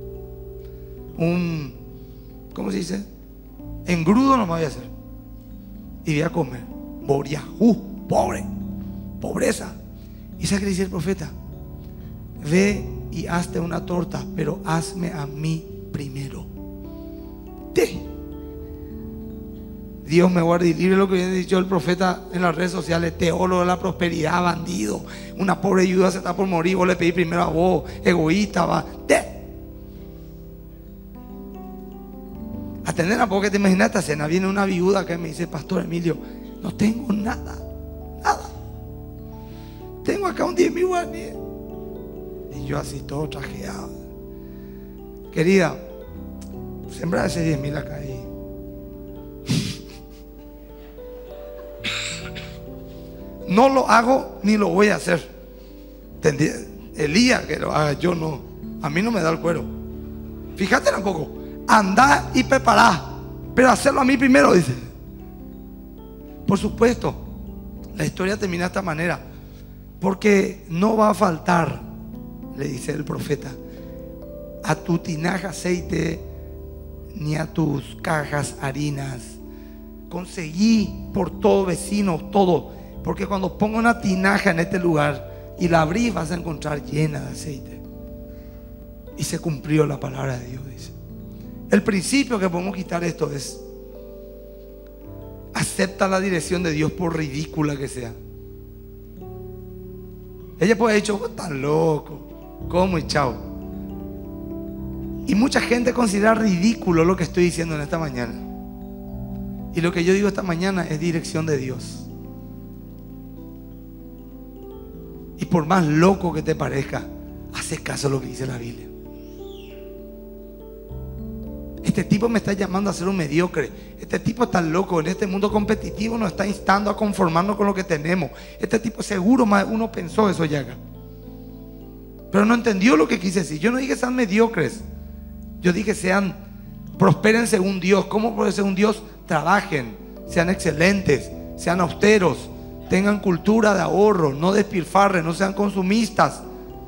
Un, ¿cómo se dice? Engrudo no me voy a hacer. Y voy a comer. Boriajú, pobre. Pobreza. ¿Y sabes qué le dice el profeta? Ve y hazte una torta, pero hazme a mí primero. Te. Dios me guarde y libre lo que había dicho el profeta en las redes sociales. Teólogo de la prosperidad, bandido. Una pobre viuda se está por morir. Vos le pedís primero a vos. Egoísta, va. Te. Atender a poco que te imaginas esta cena. Viene una viuda que me dice: pastor Emilio, no tengo nada. Nada. Tengo acá un diez mil guaraníes. Y yo así todo trajeado. Querida, sembra ese diez mil acá ahí. No lo hago ni lo voy a hacer. Elías que lo haga, yo no. A mí no me da el cuero. Fíjate un poco. Andá y prepará, pero hacerlo a mí primero, dice. Por supuesto, la historia termina de esta manera. Porque no va a faltar, le dice el profeta, a tu tinaja aceite, ni a tus cajas harinas. Conseguí por todo vecino, todo. Porque cuando pongo una tinaja en este lugar y la abrís, vas a encontrar llena de aceite. Y se cumplió la palabra de Dios, dice. El principio que podemos quitar esto es: acepta la dirección de Dios por ridícula que sea. Ella puede haber dicho: vos estás loco, ¿cómo? Y chao. Y mucha gente considera ridículo lo que estoy diciendo en esta mañana. Y lo que yo digo esta mañana es dirección de Dios. Y por más loco que te parezca, haces caso a lo que dice la Biblia. Este tipo me está llamando a ser un mediocre. Este tipo está loco. En este mundo competitivo nos está instando a conformarnos con lo que tenemos. Este tipo seguro más uno pensó eso ya acá. Pero no entendió lo que quise decir. Yo no dije sean mediocres. Yo dije sean, prosperen según Dios. ¿Cómo puede ser un Dios? Trabajen, sean excelentes, sean austeros, tengan cultura de ahorro, no despilfarren, no sean consumistas.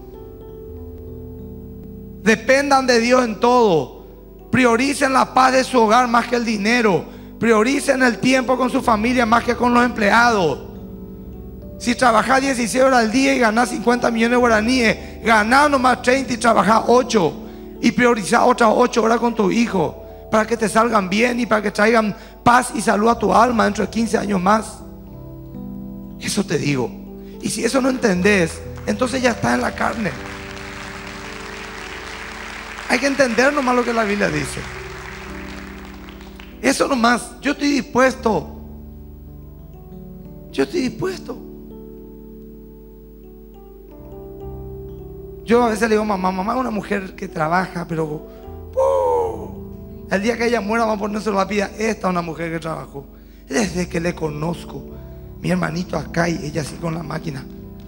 Dependan de Dios en todo. Prioricen la paz de su hogar más que el dinero. Prioricen el tiempo con su familia más que con los empleados. Si trabajás dieciséis horas al día y ganás cincuenta millones de guaraníes, ganás nomás treinta y trabajás ocho. Y priorizás otras ocho horas con tu hijo para que te salgan bien y para que traigan paz y salud a tu alma dentro de quince años más. Eso te digo. Y si eso no entendés, entonces ya estás en la carne. Hay que entender nomás lo que la Biblia dice. Eso nomás. Yo estoy dispuesto. Yo estoy dispuesto. Yo a veces le digo, mamá, mamá es una mujer que trabaja, pero uh, el día que ella muera vamos a ponerse la vida. Esta es una mujer que trabajó. Desde que le conozco, mi hermanito acá y ella así con la máquina.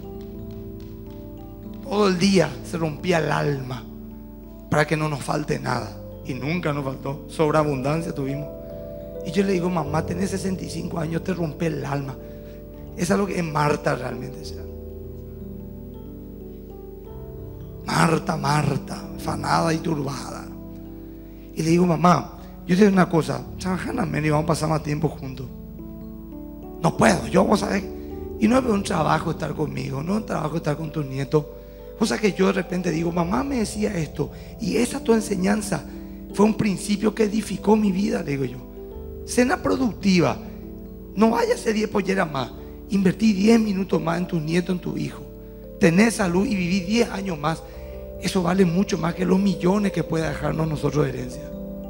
Todo el día se rompía el alma para que no nos falte nada. Y nunca nos faltó. Sobreabundancia tuvimos. Y yo le digo, mamá, tenés sesenta y cinco años, te rompe el alma. Esa es lo que es Marta realmente. ¿Sí? Marta, Marta, afanada y turbada. Y le digo, mamá, yo te digo una cosa, trabajan menos y vamos a pasar más tiempo juntos. No puedo, yo vos sabés. Y no es un trabajo estar conmigo, no es un trabajo estar con tus nietos. O sea que yo de repente digo, mamá me decía esto, y esa tu enseñanza fue un principio que edificó mi vida, le digo yo. Cena productiva, no vayas a hacer diez polleras más, invertí diez minutos más en tu nieto, en tu hijo. Tenés salud y viví diez años más. Eso vale mucho más que los millones que pueda dejarnos nosotros de herencia.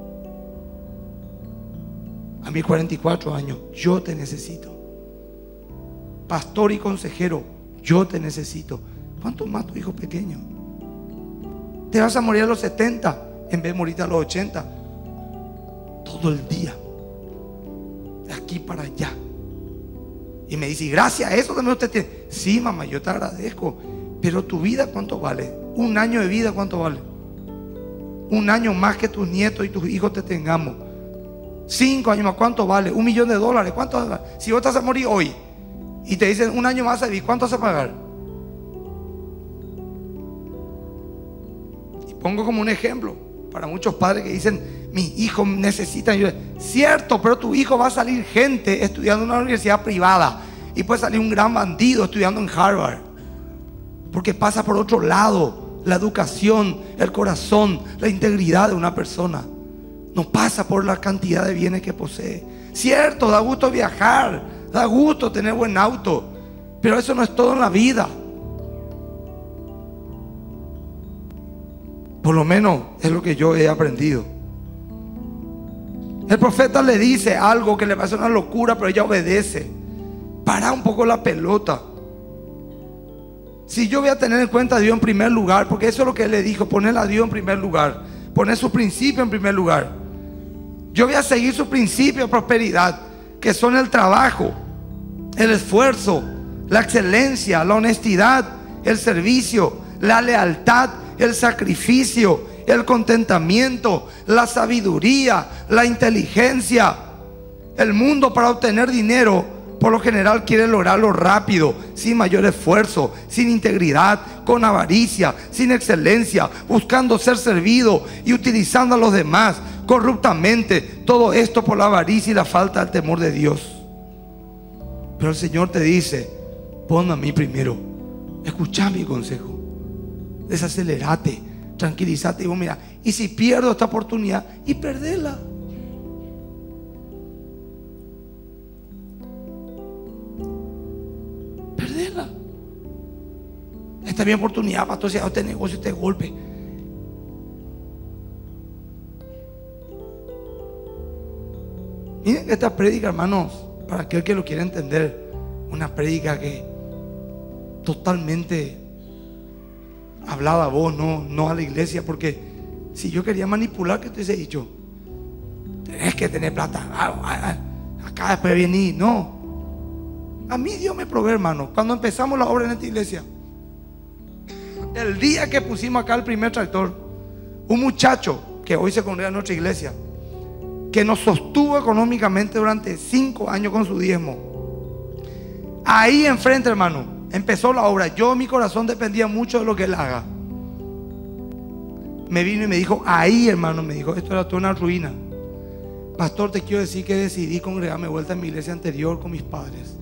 A mis cuarenta y cuatro años, yo te necesito. Pastor y consejero, yo te necesito. ¿Cuánto más tu hijo pequeño? Te vas a morir a los setenta en vez de morirte a los ochenta. Todo el día, de aquí para allá. Y me dice, gracias a eso también usted tiene. Sí, mamá, yo te agradezco. Pero tu vida, ¿cuánto vale? Un año de vida, ¿cuánto vale? Un año más que tus nietos y tus hijos te tengamos. Cinco años más, ¿cuánto vale? Un millón de dólares, ¿cuánto vale? Si vos te vas a morir hoy y te dicen un año más a vivir, ¿cuánto vas a pagar? Y pongo como un ejemplo para muchos padres que dicen, mis hijos necesitan ayuda. Cierto, pero tu hijo va a salir gente estudiando en una universidad privada y puede salir un gran bandido estudiando en Harvard, porque pasa por otro lado la educación, el corazón, la integridad de una persona. No pasa por la cantidad de bienes que posee. Cierto, da gusto viajar, da gusto tener buen auto, pero eso no es todo en la vida. Por lo menos es lo que yo he aprendido. El profeta le dice algo que le parece una locura, pero ella obedece. Para un poco la pelota. Si yo voy a tener en cuenta a Dios en primer lugar, porque eso es lo que él le dijo, poner a Dios en primer lugar, poner su principio en primer lugar. Yo voy a seguir su principio de prosperidad, que son el trabajo, el esfuerzo, la excelencia, la honestidad, el servicio, la lealtad, el sacrificio, el contentamiento, la sabiduría, la inteligencia. El mundo, para obtener dinero, por lo general quiere lograrlo rápido, sin mayor esfuerzo, sin integridad, con avaricia, sin excelencia, buscando ser servido y utilizando a los demás corruptamente. Todo esto por la avaricia y la falta del temor de Dios. Pero el Señor te dice, pon a mí primero. Escucha mi consejo. Desacelerate, tranquilízate y vos mira, y si pierdo esta oportunidad, y perdela. Perdela. Esta es mi oportunidad, pastor, si hago este negocio, este golpe. Miren que esta prédica, hermanos, para aquel que lo quiera entender, una prédica que totalmente hablaba a vos, no, no a la iglesia, porque si yo quería manipular, ¿qué te hubiese dicho? que tener plata. Ah, ah, ah, acá después vení. No. A mí Dios me provee, hermano. Cuando empezamos la obra en esta iglesia, el día que pusimos acá el primer tractor, un muchacho que hoy se congrega en nuestra iglesia, que nos sostuvo económicamente durante cinco años con su diezmo, ahí enfrente, hermano, empezó la obra. Yo, mi corazón dependía mucho de lo que él haga. Me vino y me dijo, ahí, hermano, me dijo, esto era toda una ruina. Pastor, te quiero decir que decidí congregarme vuelta en mi iglesia anterior con mis padres.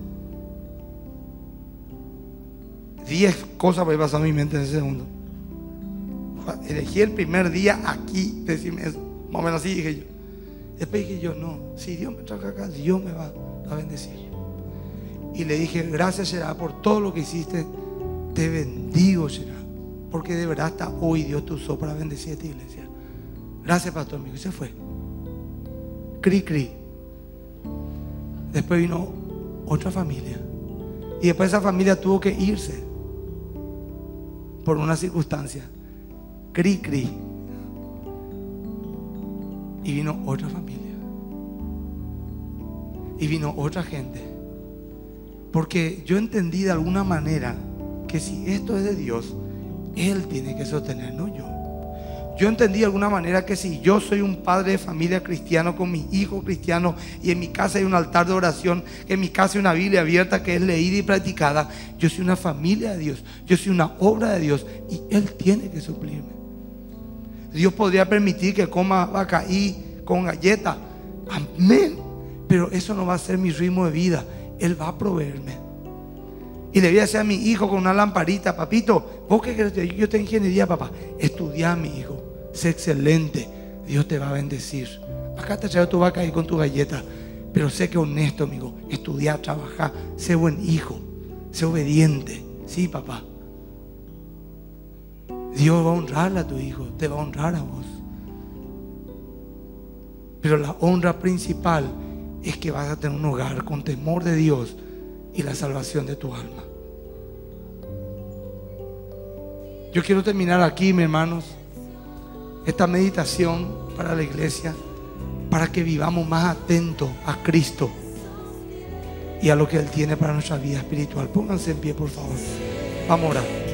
Diez cosas me pasaron en mi mente en ese segundo. Elegí el primer día aquí, decirme eso. Más o menos así dije yo. Después dije yo, no, si Dios me trajo acá, Dios me va a bendecir. Y le dije, gracias, Gerard, por todo lo que hiciste. Te bendigo, Gerard, porque de verdad hasta hoy Dios te usó para bendecir esta iglesia. Gracias, pastor amigo. Y se fue. Cri, cri. Después vino otra familia. Y después esa familia tuvo que irse por una circunstancia. Cri, cri. Y vino otra familia. Y vino otra gente. Porque yo entendí de alguna manera que si esto es de Dios, Él tiene que sostener, no yo. Yo entendí de alguna manera que si yo soy un padre de familia cristiano con mis hijos cristianos y en mi casa hay un altar de oración, que en mi casa hay una Biblia abierta que es leída y practicada, yo soy una familia de Dios, yo soy una obra de Dios y Él tiene que suplirme. Dios podría permitir que coma vacaí con galleta, amén, pero eso no va a ser mi ritmo de vida. Él va a proveerme. Y le voy a decir a mi hijo con una lamparita, papito, ¿vos qué crees? Yo tengo ingeniería, papá. Estudia, mi hijo, sé excelente, Dios te va a bendecir. Acá te traigo tu vaca ahí con tu galleta, pero sé que honesto, amigo, estudiar, trabajar, sé buen hijo, sé obediente. Sí, papá. Dios va a honrar a tu hijo, te va a honrar a vos. Pero la honra principal es que vas a tener un hogar con temor de Dios y la salvación de tu alma. Yo quiero terminar aquí, mis hermanos, esta meditación para la iglesia, para que vivamos más atentos a Cristo y a lo que Él tiene para nuestra vida espiritual. Pónganse en pie, por favor. Vamos a orar.